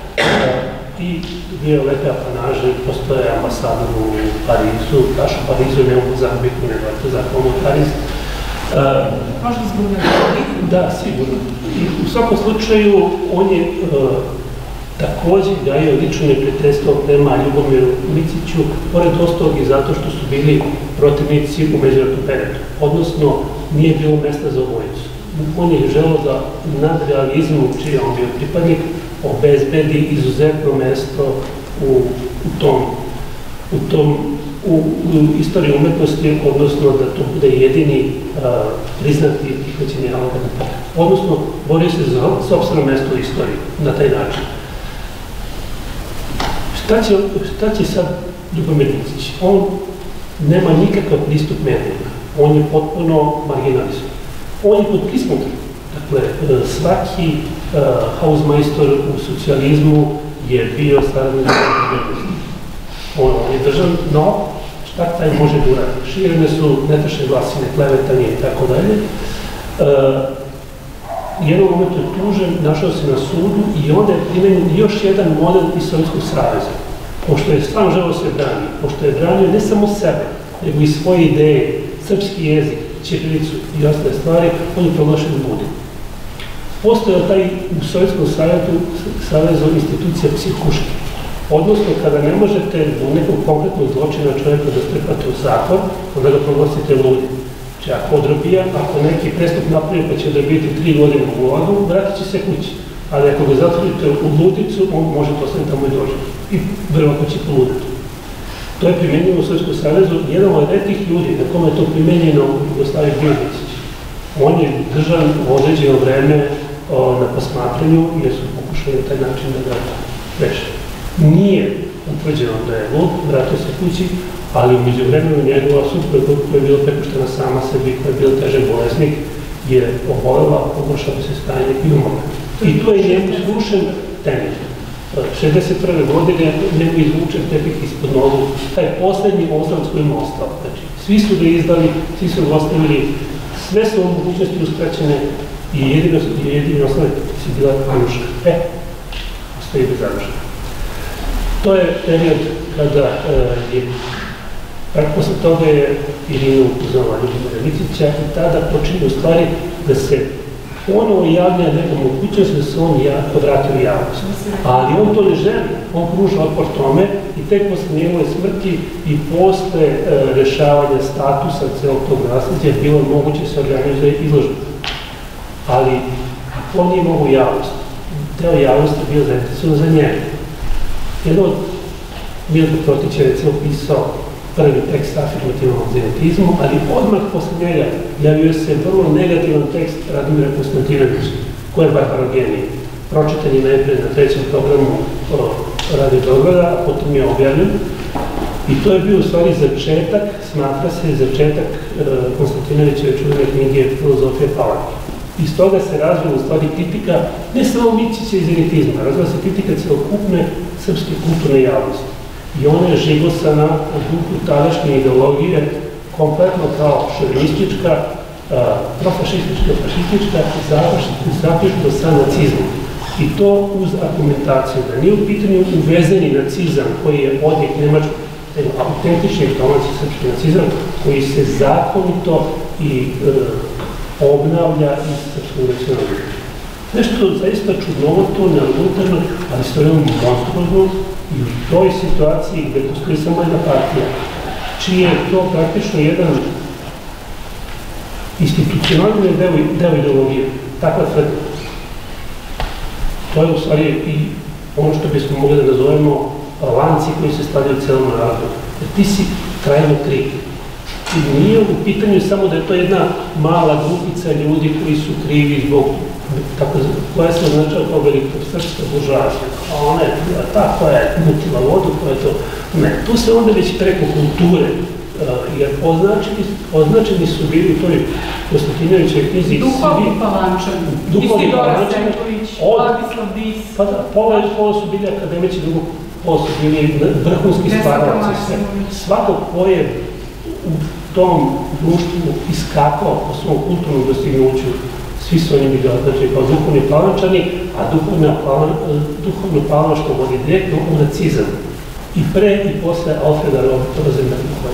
i bio je lepe apanaže, postoje ambasador u Parizu, baš u Parizu, ne u Mozambiku, nego je to zapravo u Pariz. Možda zbog nekoliko? Da, sigurno. I u svakom slučaju, on je takođe gajio lično neprijateljstvo prema Ljubomiru Miciću, pored ostalog i zato što su bili protivnici u međunarodnom periodu. Odnosno, nije bilo mesta za obojicu. On je želeo da nad realizmu, čiji je on bio pripadnik, obezbedi izuzetno mesto u tom, u tom, u istoriji umetnosti, odnosno da to bude jedini priznati i prihvaćeni avangardni pokret. Odnosno, bori se za sopstveno mesto u istoriji na taj način. Šta će sad Ljubomir Micić? On nema nikakav pristup medijima. On je potpuno marginalizovan. On je pod prismotrom. Dakle, svaki hausmajstor u socijalizmu je bio saradnik bezbednosti. On je držan, no šta taj može da uradi? Širene su netačne glasine, klevetanje i tako dalje. U jednom momentu je tužen, našao se na sudu i onda je primenjen još jedan model iz Sovjetskog saveza. Pošto je stvarno želeo se brani, pošto je branio ne samo sebe, nego i svoje ideje, srpski jezik, ćirilicu i ostale stvari, on je proglašen ludim. Postojao taj u Sovjetskom savezu institucija psihuške. Odnosno, kada ne možete u nekom konkretnom zločinu čovjeka da strpate u zatvor, onda ga proglasite ludim. Znači, ako odrobija, ako neki prestup napravi pa će odrobiti tri godine u vladu, vratit će se kući. Ali ako ga zatvorite u ludicu, on može postati tamo i dođe. I verovatno će poluditi. To je primenjeno u Sovjetskom savezu. Jedan od retih ljudi na kome je to primenjeno u Jugoslaviji bio Micić. On je držan u određeno vreme na posmatranju, jer su pokušali na taj način da ga reše. Nije utvrđeno da je lud, vratio se kući, ali umeđu vremenu njegova supruga koja je bila prepuštena sama sebi, koja je bila težak bolesnik, je obolela, pogoršala se stanje i umrla. I to je njemu srušen temelj. šezdeset prve godine njemu izvučen tepih ispod nogu, taj poslednji ostav s kojim je ostao. Znači, svi su ga izdali, svi su ga ostavili, sve su mogućnosti uskraćene i jedini osnovi si bila Anuška. E, ostaje bez Anuška. To je period kada je, posle toga je Irina upoznala Ljubomira Micića i tada počinje u stvari da se ponovo javlja neka mogućnost da se on vrati u javnost. Ali on to ne želi, on pruža otpor tome i tek posle njegove smrti i posle rešavanja statusa celog tog nasleđa bilo je moguće se organizuje izložba. Ali on nije mogu javnost. Deo javnosti je bio zainteresovan za njega. Jedan od Milko Protić je recimo pisao prvi tekst afirmativnog zenitizmu, ali odmah posle njega javio se vrlo negativan tekst Radomira Konstantinovića, ko je barbarogenija. Pročitan je najpred na trećem programu Radio Beograda, a potom je objavljen. I to je bio u stvari začetak, smatra se začetak Konstantinovićeve čuvene knjige Filozofija palanke. Iz toga se razvila u stvari kritika ne samo Micića i zenitizma, razvila se kritika celokupne srpske kulturne javnosti. I ona je žigosana u duhu tadašnje ideologije, kompletno kao šovinistička, profašistička, fašistička, zaključno sa nacizmom. I to uz argumentaciju da nije u pitanju uvezeni nacizam koji je odjek nemačkog, nego autentični domaći srpski nacizam koji se zakonito i obnavlja iz srpskog nacionalizma. Nešto zaista čudnovato, neodlutarno, ali stvarno monstruozno i u toj situaciji gde postoji samo jedna partija, čiji je to praktično jedan institucionalni deo ideologije, takva tvrdnja. To je u stvari i ono što bismo mogli da nazovemo lanci koji se stavljaju celom narodu. Jer ti si trajno kriv. I nije u pitanju samo da je to jedna mala grupica ljudi koji su krivi zbog koja se označava kao velikosrpska buržoazija. A ona je bila ta koja je mutila vodu, koja je to... Ne, tu se onda već preko kulture, jer označeni su bili u toj Konstantinovićevoj knjizi duhovni palančani, Istidora Sekulić, Vladislav Dis. Pa da, pola su bili akademici, drugo pola su bili vrhunski stvaralci. Svako ko je u tom društvu iskakao po svom kulturnom dostignuću, svi su oni bili označeni kao duhovni palančani, a duhovno palanštvo vodi direktno u nacizam. I pre i posle Alfreda Rosenberga.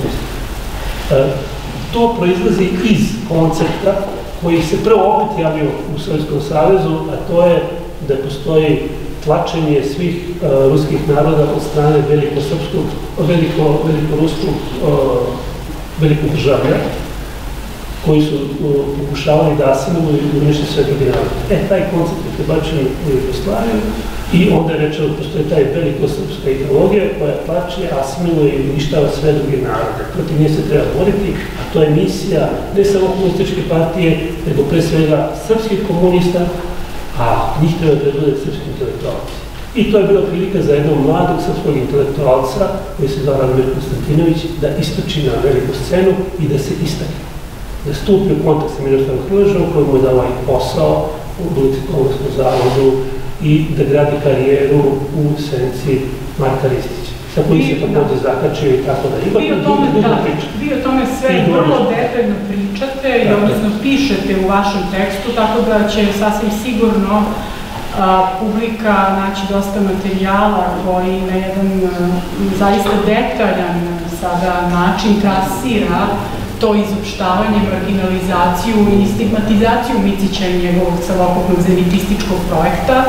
To proizlazi iz koncepta koji se prvo opet javio u Sovjetskom savezu, a to je da postoji tlačenje svih ruskih naroda od strane velikosrpskog, velikoruskog velikog državlja, koji su pokušavali da asimiluju i unište sve drugi narod. E, taj koncept je prebačen u Jugoslaviju i onda je rečeno da postoji taj velikosrpska ideologija koja tlači, asimiluje i uništava sve druge narode. Protiv nje se treba boriti, a to je misija ne samo komunističke partije, nego pre svega srpskih komunista, a njih treba da bude srpski intelektualci. I to je bila prilika za jednog mladog srpskog intelektualca, koji se zove Radomir Konstantinović, da istoči na veliku scenu i da se istakne. Da stupi u kontakt sa Miroslavom Krležom, koji mu je dao i posao u Bibliotečkom zavodu i da gradi karijeru u senci Marka Ristića, sa koji se takođe zakačio i tako da. Vi o tome sve vrlo detaljno pričate i odnosno pišete u vašem tekstu, tako da će sasvim sigurno publika naći dosta materijala koji na jedan zaista detaljan sada način trasira to izopštavanje, marginalizaciju i stigmatizaciju Micića i njegovog celokupnog zenitističkog projekta.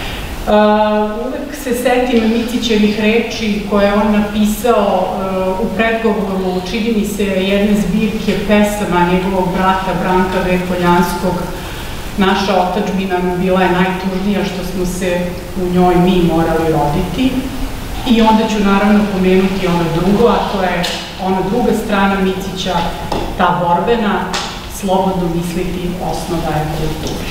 Uvek se setim Micićevih reči koje je on napisao u predgovoru, čini mi se, jedne zbirke pesama njegovog brata Branka V. Poljanskog. Naša otadžbina bila je najtužnija što smo se u njoj mi morali roditi. I onda ću naravno pomenuti ono drugo, a to je ona druga strana Micića, ta borbena, slobodno misliti osnova je kulture.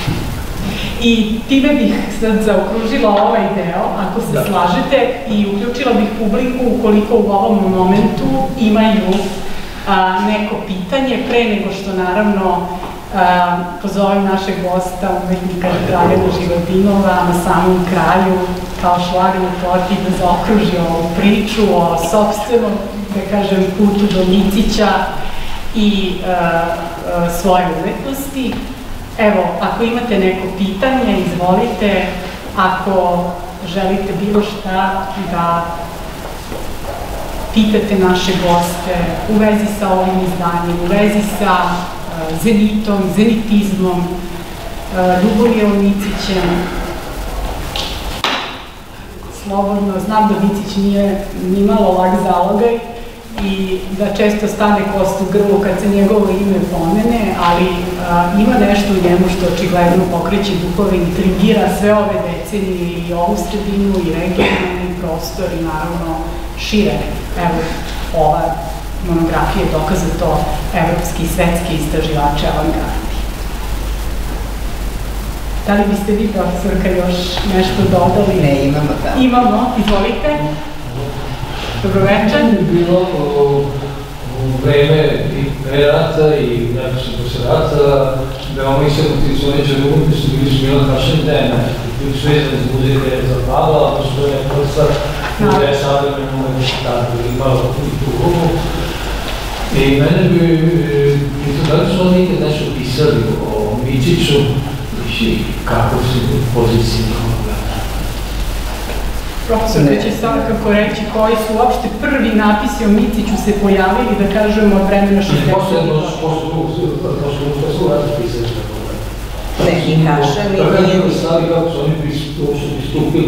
I time bih sad zaokružila ovaj deo, ako se slažete, i uključila bih publiku ukoliko u ovom momentu imaju neko pitanje, pre nego što naravno pozovem našeg gosta, umetnika Dragana Životinova, na samom kraju, kao šlag na torti, da zaokruži ovu priču o sopstvenom, da kažem, putu do Micića i svoje umetnosti. Evo, ako imate neko pitanje, izvolite. Ako želite bilo šta da pitate naše goste u vezi sa ovim izdanjem, u vezi sa zenitom, zenitizmom, Ljubomilom Micićem. Slobodno, znam da Micić nije nimalo lak zalogaj i da često stane kost u grlu kad se njegovo ime pomene, ali ima nešto u njemu što očigledno pokreće duhove i intrigira sve ove decenije i ovu sredinu i regionalni prostor i naravno šire. Evo, ova monografija je dokaz za to, evropski i svetski istraživači avangardi. Da li biste vi, profesorka, još nešto dodali? Ne, imamo da. Imamo, izvolite. Dobroveče. Bilo u vreme i pre rata i nekako posle rata, veoma istaknuti sloveđani umetnici bili su Milan Hašendena, bili su vezani za muzej Tereza Pavla, pa su to neka stvar koja je savremena umetnici tako imala tu ruku. I mene bi pitao, da li su oni nikad nešto pisali o Miciću i kako su pozicije njihovog gleda? Profesor, da će svakako reći koji su uopšte prvi napisi o Miciću se pojavili, da kažemo, od vremena šezdesetih godina. Posle usta su radi pisali tako gleda. Ne, i Kašani... Tako je neko stavi kako su oni pristupili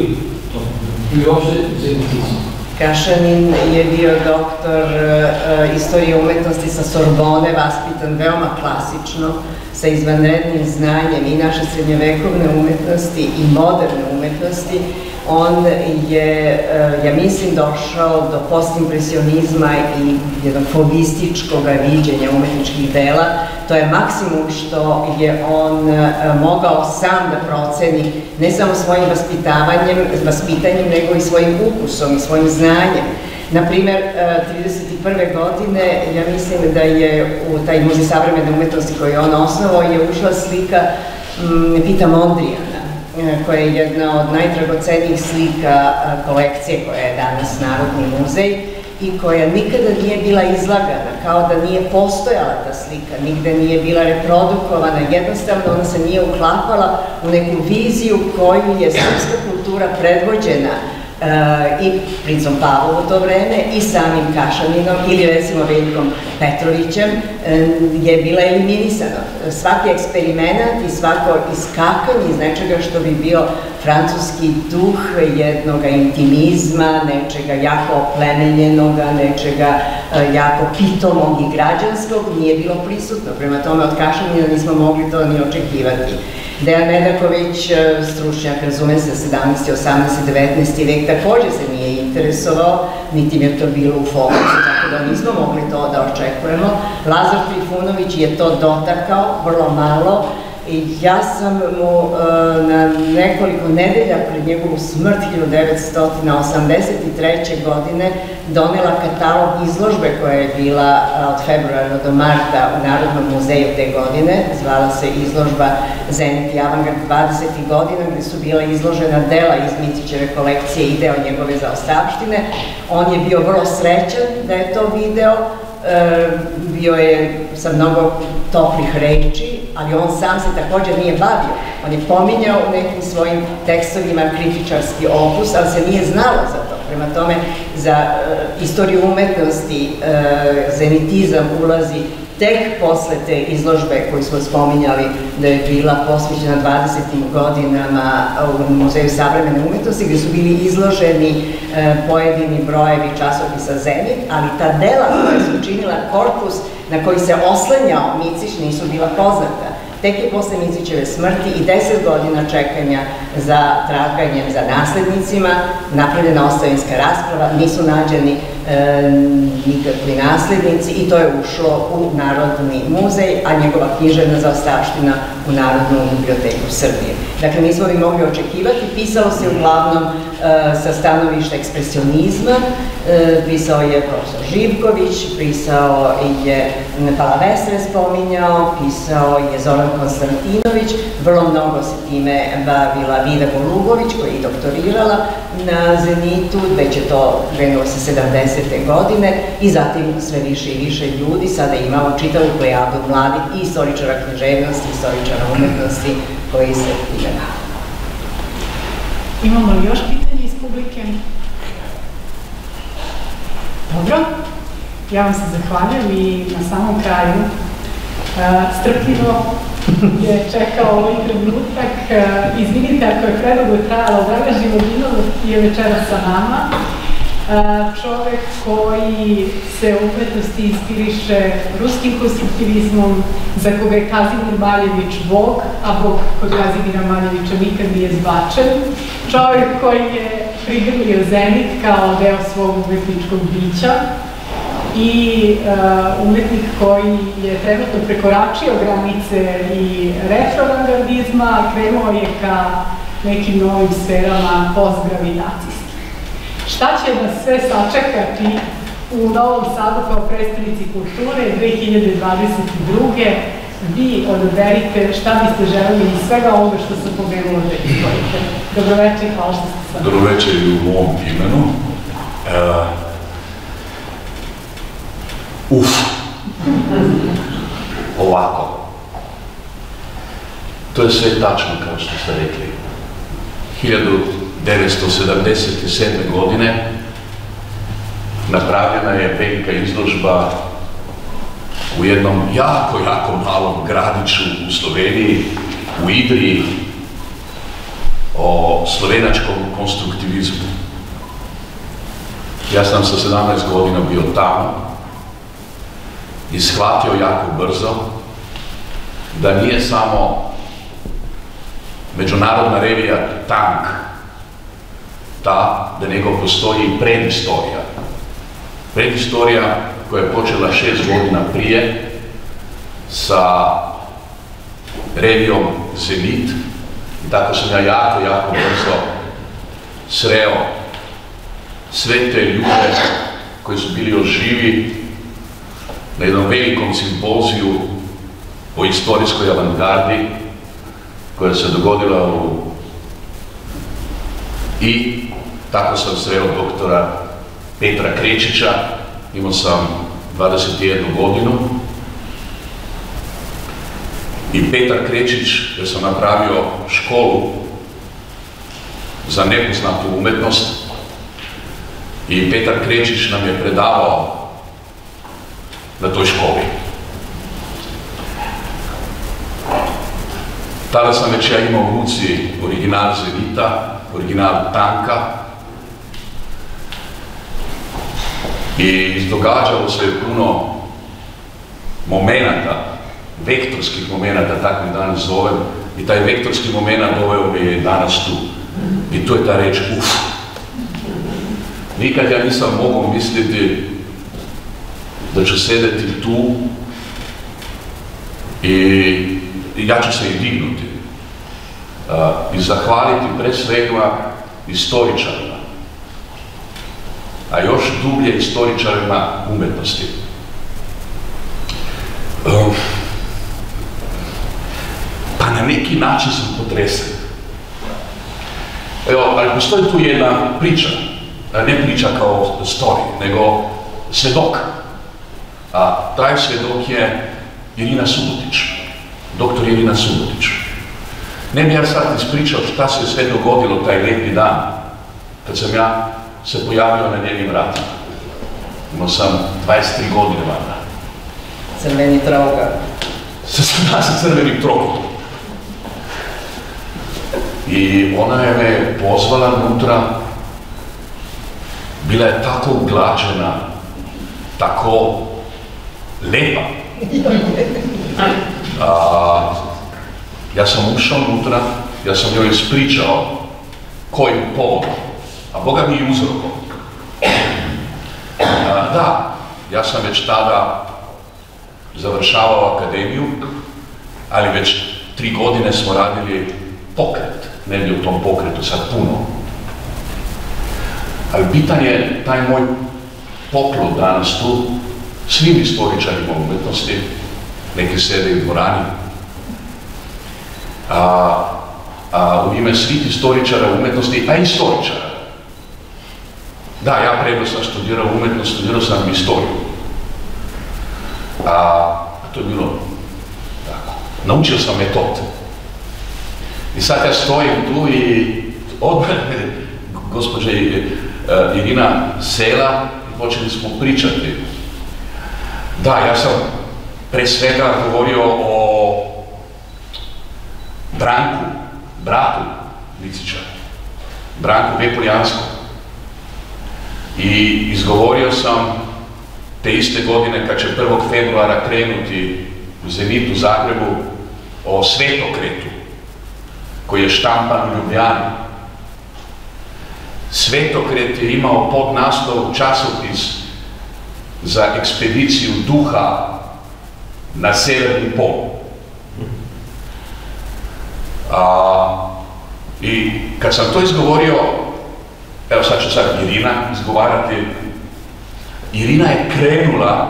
i uopšte zenitizmu. Kašanin je bio doktor istorije umetnosti sa Sorbone, vaspitan veoma klasično, sa izvanrednim znanjem i naše srednjovekovne umetnosti i moderne umetnosti. On je, ja mislim, došao do postimpresionizma i jednog fobističkog viđenja umetničkih dela. To je maksimum što je on mogao sam da proceni ne samo svojim vaspitavanjem, vaspitanjem, nego i svojim ukusom i svojim znanjem. Naprimer, trideset prve godine, ja mislim da je u taj muzej savremene umetnosti koji je on osnovao, je ušla slika Pita Mondrijana, koja je jedna od najdragocenijih slika kolekcije koja je danas Narodni muzej i koja nikada nije bila izlagana, kao da nije postojala ta slika, nigde nije bila reprodukovana, jednostavno ona se nije uklapala u neku viziju koju je srpska kultura predvođena i princom Pavlom u to vreme i samim Kašaninom ili recimo Veljkom Petrovićem je bila eliminisana. Svaki eksperiment i svako iskakanje iz nečega što bi bio francuski duh jednog intimizma, nečega jako oplemenjenoga, nečega jako pitomog i građanskog nije bilo prisutno. Prema tome od Kašanina nismo mogli to ni očekivati. Dejan Medaković, stručnjak, razume se, sedamnaesti, osamnaesti, devetnaesti vek, takođe se nije interesovao, niti mi je to bilo u fokusu, tako da nismo mogli to da očekujemo. Lazar Trifunović je to dotakao, vrlo malo, i ja sam mu na nekoliko nedelja pred njegovu smrt hiljadu devetsto osamdeset treće. godine donela katalog izložbe koja je bila od februara do marta u Narodnom muzeju te godine, zvala se izložba Zenit i avangard dvadesetih godina, gde su bila izložena dela iz Micićeve kolekcije i deo njegove zaostavštine. On je bio vrlo srećan da je to video, bio je sa mnogo toplih reči, ali on sam se također nije bavio. On je pominjao u nekim svojim tekstovima kritičarski opus, ali se nije znalo za to. Prema tome, za istoriju umetnosti zenitizam ulazi tek posle te izložbe koju smo spominjali da je bila posvećena dvadesetim godinama u Muzeju savremene umetnosti, gde su bili izloženi pojedini brojevi časopisa Zenit, ali ta dela koja su učinila korpus na koji se oslanjao Micić nisu bila poznata. Tek je posle Micićeve smrti i deset godina čekanja za traganjem za naslednicima napravljena ostavinska rasprava, nisu nađeni nikakvi naslednici i to je ušlo u Narodni muzej, a njegova književna zaostavština u Narodnu biblioteku Srbije. Dakle, nismo bi mogli očekivati, pisalo se uglavnom sa stanovišta ekspresionizma, pisao je profesor Živković, pisao je Palavestre spominjao, pisao je Zoran Konstantinović, vrlo mnogo se time bavila Vida Golubović koja je i doktorirala na Zenitu, već je to krenulo sa sedamdesete godine i zatim sve više i više ljudi, sada imamo čitavu plejadu mladih i istoričara književnosti, istoričara umetnosti koji se time bave. Imamo li još pitanje iz publike? Dobro, ja vam se zahvaljujem i na samom kraju strpljivo je čekao ovaj trenutak. Izvinite ako je predugo trajalo, Dragan Živodinov je večera sa nama. Čovek koji se u umetnosti inspiriše ruskim konstruktivizmom, za koga je Kazimir Maljević Bog, a Bog kod Kazimira Maljevića nikad nije zbačen. Čovek koji je prigrlio Zenit kao deo svog umetničkog bića i umetnik koji je trenutno prekoračio granice i retroavangardizma, krenuo je ka nekim novim sferama postgravitacijskih. Šta će nas sve sačekati u Novom Sadu kao predstavnici kulture dve hiljade dvadeset druge. Vi odaberite šta biste želeli iz svega ovoga što sam pomenula da izgledate. Dobroveče i hvala što ste sa mnom. Dobroveče i u mom imenu. Uf. Ovako. To je sve tačno kao što ste rekli. hiljadu devetsto sedamdeset sedme. godine napravljena je velika izložba u jednom jako, jako malom gradiću u Sloveniji, u Idriji, o slovenačkom konstruktivizmu. Ja sam sa sedamnaest godina bio tamo i shvatio jako brzo da nije samo međunarodna revija Tank ta, da nego postoji i predistorija. Predistorija koja je počela šest godina prije sa revijom Zenit i tako sam ja jako, jako brzo sreo sve te ljude koji su bili oživi na jednom velikom simpoziju o istorijskoj avantgardi koja se dogodila u... I tako sam sreo doktora Petra Krečića, imao sam dvadeset jednu godinu i Petar Krečić, jer sam napravio školu za nepoznatu umetnost i Petar Krečić nam je predavao na toj školi. Tada sam već ja imao u ruci original Zenita, original Tanka i događalo se puno momenata, vektorskih momenata, tako i danas zovem, i taj vektorski moment doveo me je danas tu. I to je ta reč uf. Nikad ja nisam mogao misliti da ću sedeti tu i ja ću se i dignuti i zahvaliti pre svega istoričarima, a još dublje istoričarima umetnosti. Pa na neki način sam potresen. Evo, ali postoji tu jedna priča, ne priča kao story, nego svedok. A taj svedok je Irina Subotić, doktor Irina Subotić. Ne bi ja sad ispričao šta se sve dogodilo taj letni dan, kad sam ja se pojavio na njenim vratima. Imao sam dvadeset tri godine vada. Crveni troga. Da, sa crvenim trogom. I ona je me pozvala unutra, bila je tako uglađena, tako lepa. A, ja sam ušao unutra, ja sam joj ispričao kojim povodom, a Boga mi i uzrokom. A, da, ja sam već tada završavao akademiju, ali već tri godine smo radili pokret, ne bi u tom pokretu sad puno. Ali bitan je taj moj poklon danas tu, svim istoričarima umetnosti, neki sede u dvorani, a, a u ime svih istoričara umetnosti, a istoričara. Da, ja prema sam studirao umetnost, studirao sam istoriju. A, a to je bilo tako. Naučio sam metod. I sad ja stojim tu i odmah gospođa Irina sela i počeli smo pričati. Da, ja sam pre svega govorio o Branku, bratu Micića, Branku Vepoljanskom. I izgovorio sam te iste godine kad će prvog februara krenuti u Zenit u Zagrebu o Svetokretu, koji je štampan u Ljubljani. Svetokret je imao podnaslov časopis za ekspediciju duha na severni pol. A, I kad sam to izgovorio, evo sad ću sad Irina izgovarati, Irina je krenula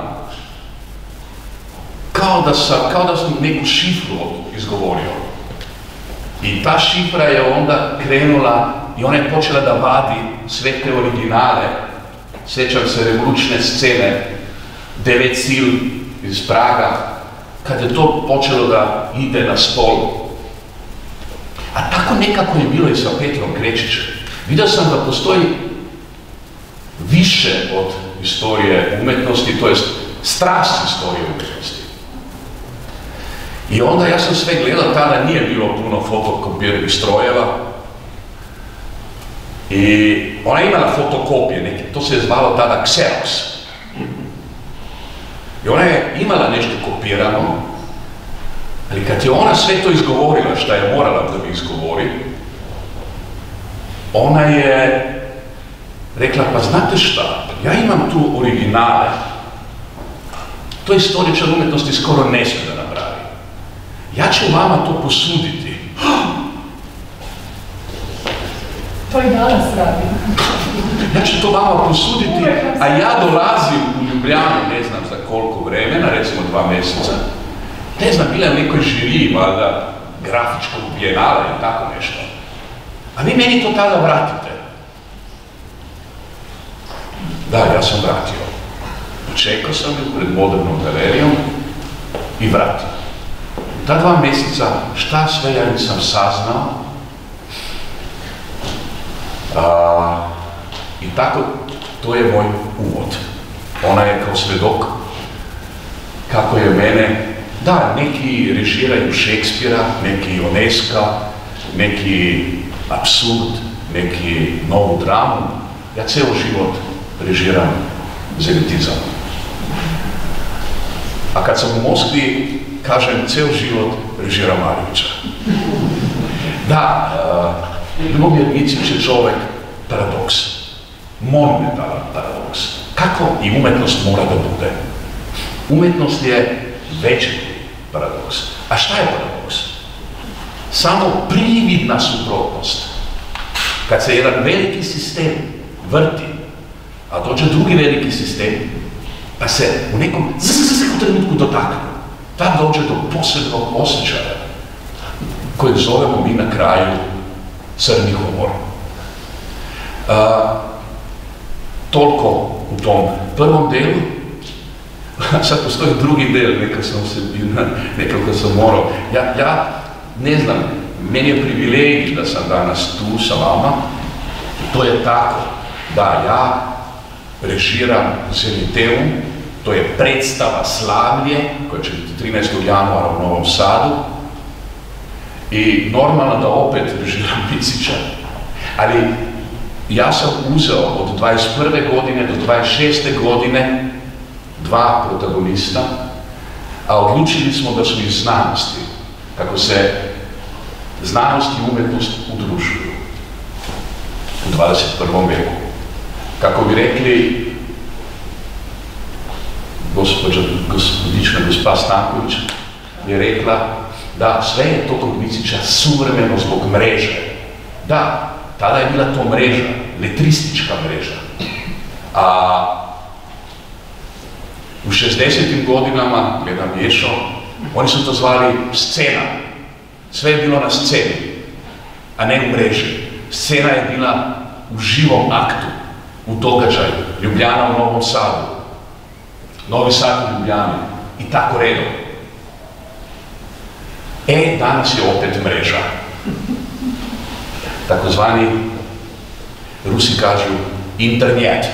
kao da sam, kao da sam neku šifru izgovorio. I ta šifra je onda krenula i ona je počela da vadi sve te originale. Sjećam se revolučne scene, Devet sil iz Praga, kad je to počelo da ide na stol. A tako nekako je bilo i sa Petrom Krečićem. Vidio sam da postoji više od istorije umetnosti, to jest strast istorije umetnosti. I onda ja sam sve gledao, tada nije bilo puno fotokopiranih strojeva. I ona je imala fotokopije neke, to se je zvalo tada Xerox. I ona je imala nešto kopirano, ali kad je ona sve to izgovorila, šta je morala da mi izgovori, ona je rekla, pa znate šta, ja imam tu originale, to istoričar umetnosti skoro ne smije da napravi. Ja ću vama to posuditi. To i danas radim. Ja ću to vama posuditi, a ja dolazim u Ljubljanu, ne znam za koliko vremena, recimo dva mjeseca. Ne znam, bila je u nekoj žiriji, valjda, grafičkog bijenala ili tako nešto. A vi meni to tada vratite. Da, ja sam vratio. Čekao sam ju pred Modernom galerijom i vratio. Ta dva mjeseca, šta sve ja nisam saznao. A, I tako, to je moj uvod. Ona je kao svedok kako je mene, da, neki režiraju Šekspira, neki Ionesca, neki apsurd, neki novu dramu. Ja ceo život režiram zenitizam. A kad sam u Moskvi, kažem, ceo život režiram Marjevića. Da, uh, Ljubomir Micić je čovek paradoks, monumentalan paradoks. Kako i umetnost mora da bude? Umetnost je večiti paradoks. A šta je paradoks? Samo prividna suprotnost. Kad se jedan veliki sistem vrti, a dođe drugi veliki sistem, pa se u nekom zzz trenutku dotakne, tad dođe do posebnog osjećaja, kojeg zovemo mi na kraju crni humor. Uh, toliko u tom prvom delu. Sad postoji drugi del, nekako sam se, nekako sam morao. Ja, ja ne znam, meni je privilegij da sam danas tu sa vama. To je tako da ja režiram Zeniteum, to je predstava Slavlje, koja će biti trinaestog januara u Novom Sadu. I normalno da opet režiram Micića. Ali ja sam uzeo od dvadeset prve godine do dvadeset šeste godine dva protagonista, a odlučili smo da su iz znanosti, kako se znanost i umetnost udružuju u dvadeset prvom veku. Kako bi rekli gospođa, gospodična gospa Stanković je rekla da sve je to kod Micića suvremeno zbog mreže. Da, tada je bila to mreža, letristička mreža. A u šezdesetim godinama, gledam Ješo, oni su to zvali scena. Sve je bilo na sceni, a ne u mreži. Scena je bila u živom aktu, u događaju. Ljubljana u Novom Sadu, Novi Sad u Ljubljani i tako redom. E, danas je opet mreža. Takozvani, Rusi kažu, internet.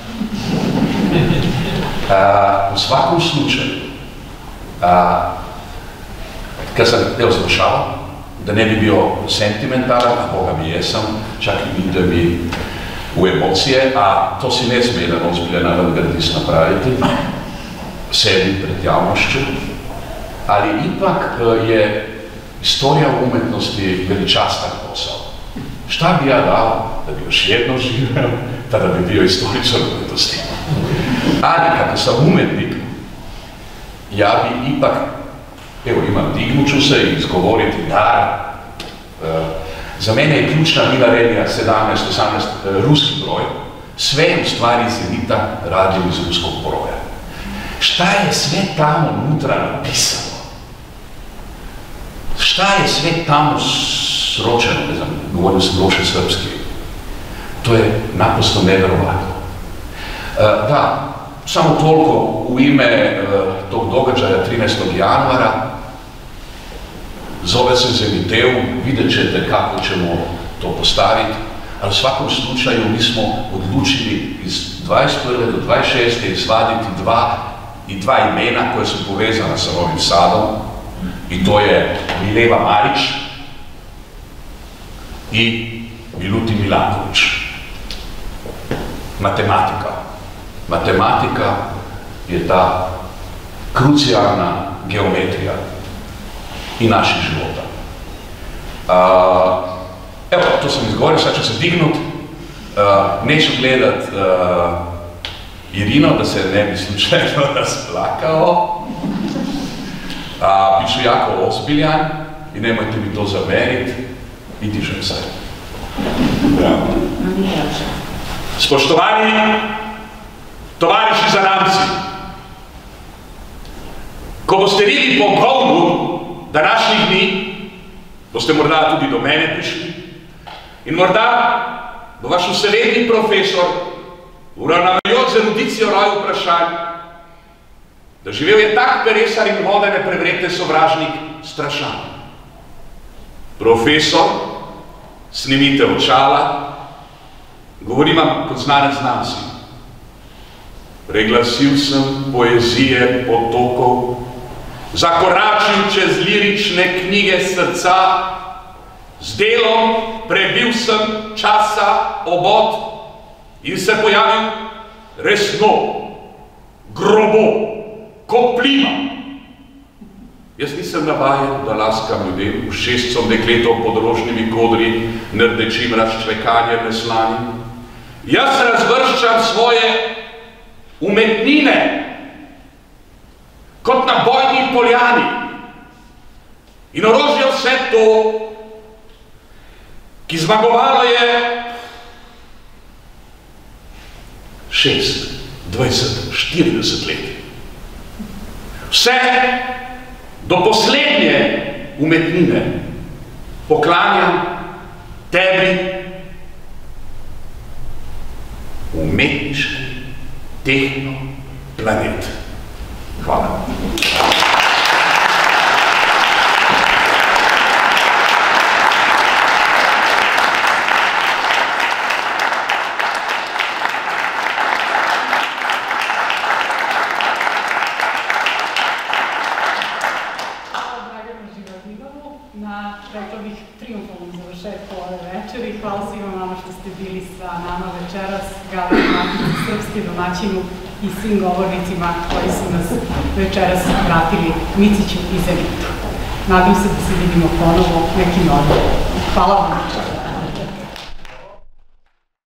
A, u svakom slučaju, a, kad sam, evo završavao, da ne bi bio sentimentalan, a Boga mi jesam, čak i ide mi u emocije, a to si ne smije jedan ozbiljan avangardist napraviti, sebi pred javnošću, ali ipak je istorija umetnosti veličastan posao. Šta bi ja dao da bi još jedno živeo, tada bi bio istoričar umetnosti. Ali kako sam umetnik, ja bi ipak, evo imam, dignuću se i izgovoriti da, za mene je ključna bila Renija sedamnaest osamnaest ruski broj, sve u stvari Zenita radim iz ruskog broja. Šta je sve tamo unutra napisano? Šta je sve tamo sročeno, ne znam, govorim se loše srpski. To je naprosto neverovatno. Da, samo toliko u ime tog događaja trinaestog januara, zove se Zeniteum, vidjet ćete kako ćemo to postaviti, ali u svakom slučaju mi smo odlučili iz dvadeset prve do dvadeset šeste izvaditi dva i dva imena koje su povezana sa Novim Sadom, i to je Mileva Marić i Milutin Milanković. Matematika. Matematika je ta krucijalna geometrija i naših života. Uh, evo, to sam izgovorio, sad ću se dignut. Uh, neću gledat uh, Irino, da se ne bi slučajno rasplakao. Uh, Biću jako ozbiljan i nemojte mi to zamerit i dižem se. Bravo. Spoštovani tovariši zanamci, ko boste videli po govnu današnjih dni, boste morda tudi do mene prišli in morda bo vaš vsevedni profesor, uravnavajoč z erudicijo roj vprašanj, da živel je tak peresar in vode ne prevrete sovražnik strašan. Profesor, snimite očala, govorim vam kot znanec znanci. Preglasil sem poezije potokov, zakoračil čez lirične knjige srca, z delom prebil sem časa obod in se pojavil resno, grobo, ko plima. Jaz nisem navajen, da laskam ljudem, všestcom dekletov pod rožnimi kodri, nrdečim razčvekanjem neslanim. Jaz razvrščam svoje umetnine kot na bojni poljani in orožje vse to, ki zmagovalo je šest, dvajset, štirideset let. Vse do poslednje umetnine poklanjam tebi, umetniški tehnoplanet. Hvala. Na, rekla bih, triumfalnom završetku ove večeri. Hvala svima vama što ste bili sa nama večeras, Galeriji Matice Srpske, domaćinu i svim govornicima koji su nas večeras vratili Miciću i Zenitu. Nadam se da se vidimo ponovo neki novi. Hvala vam.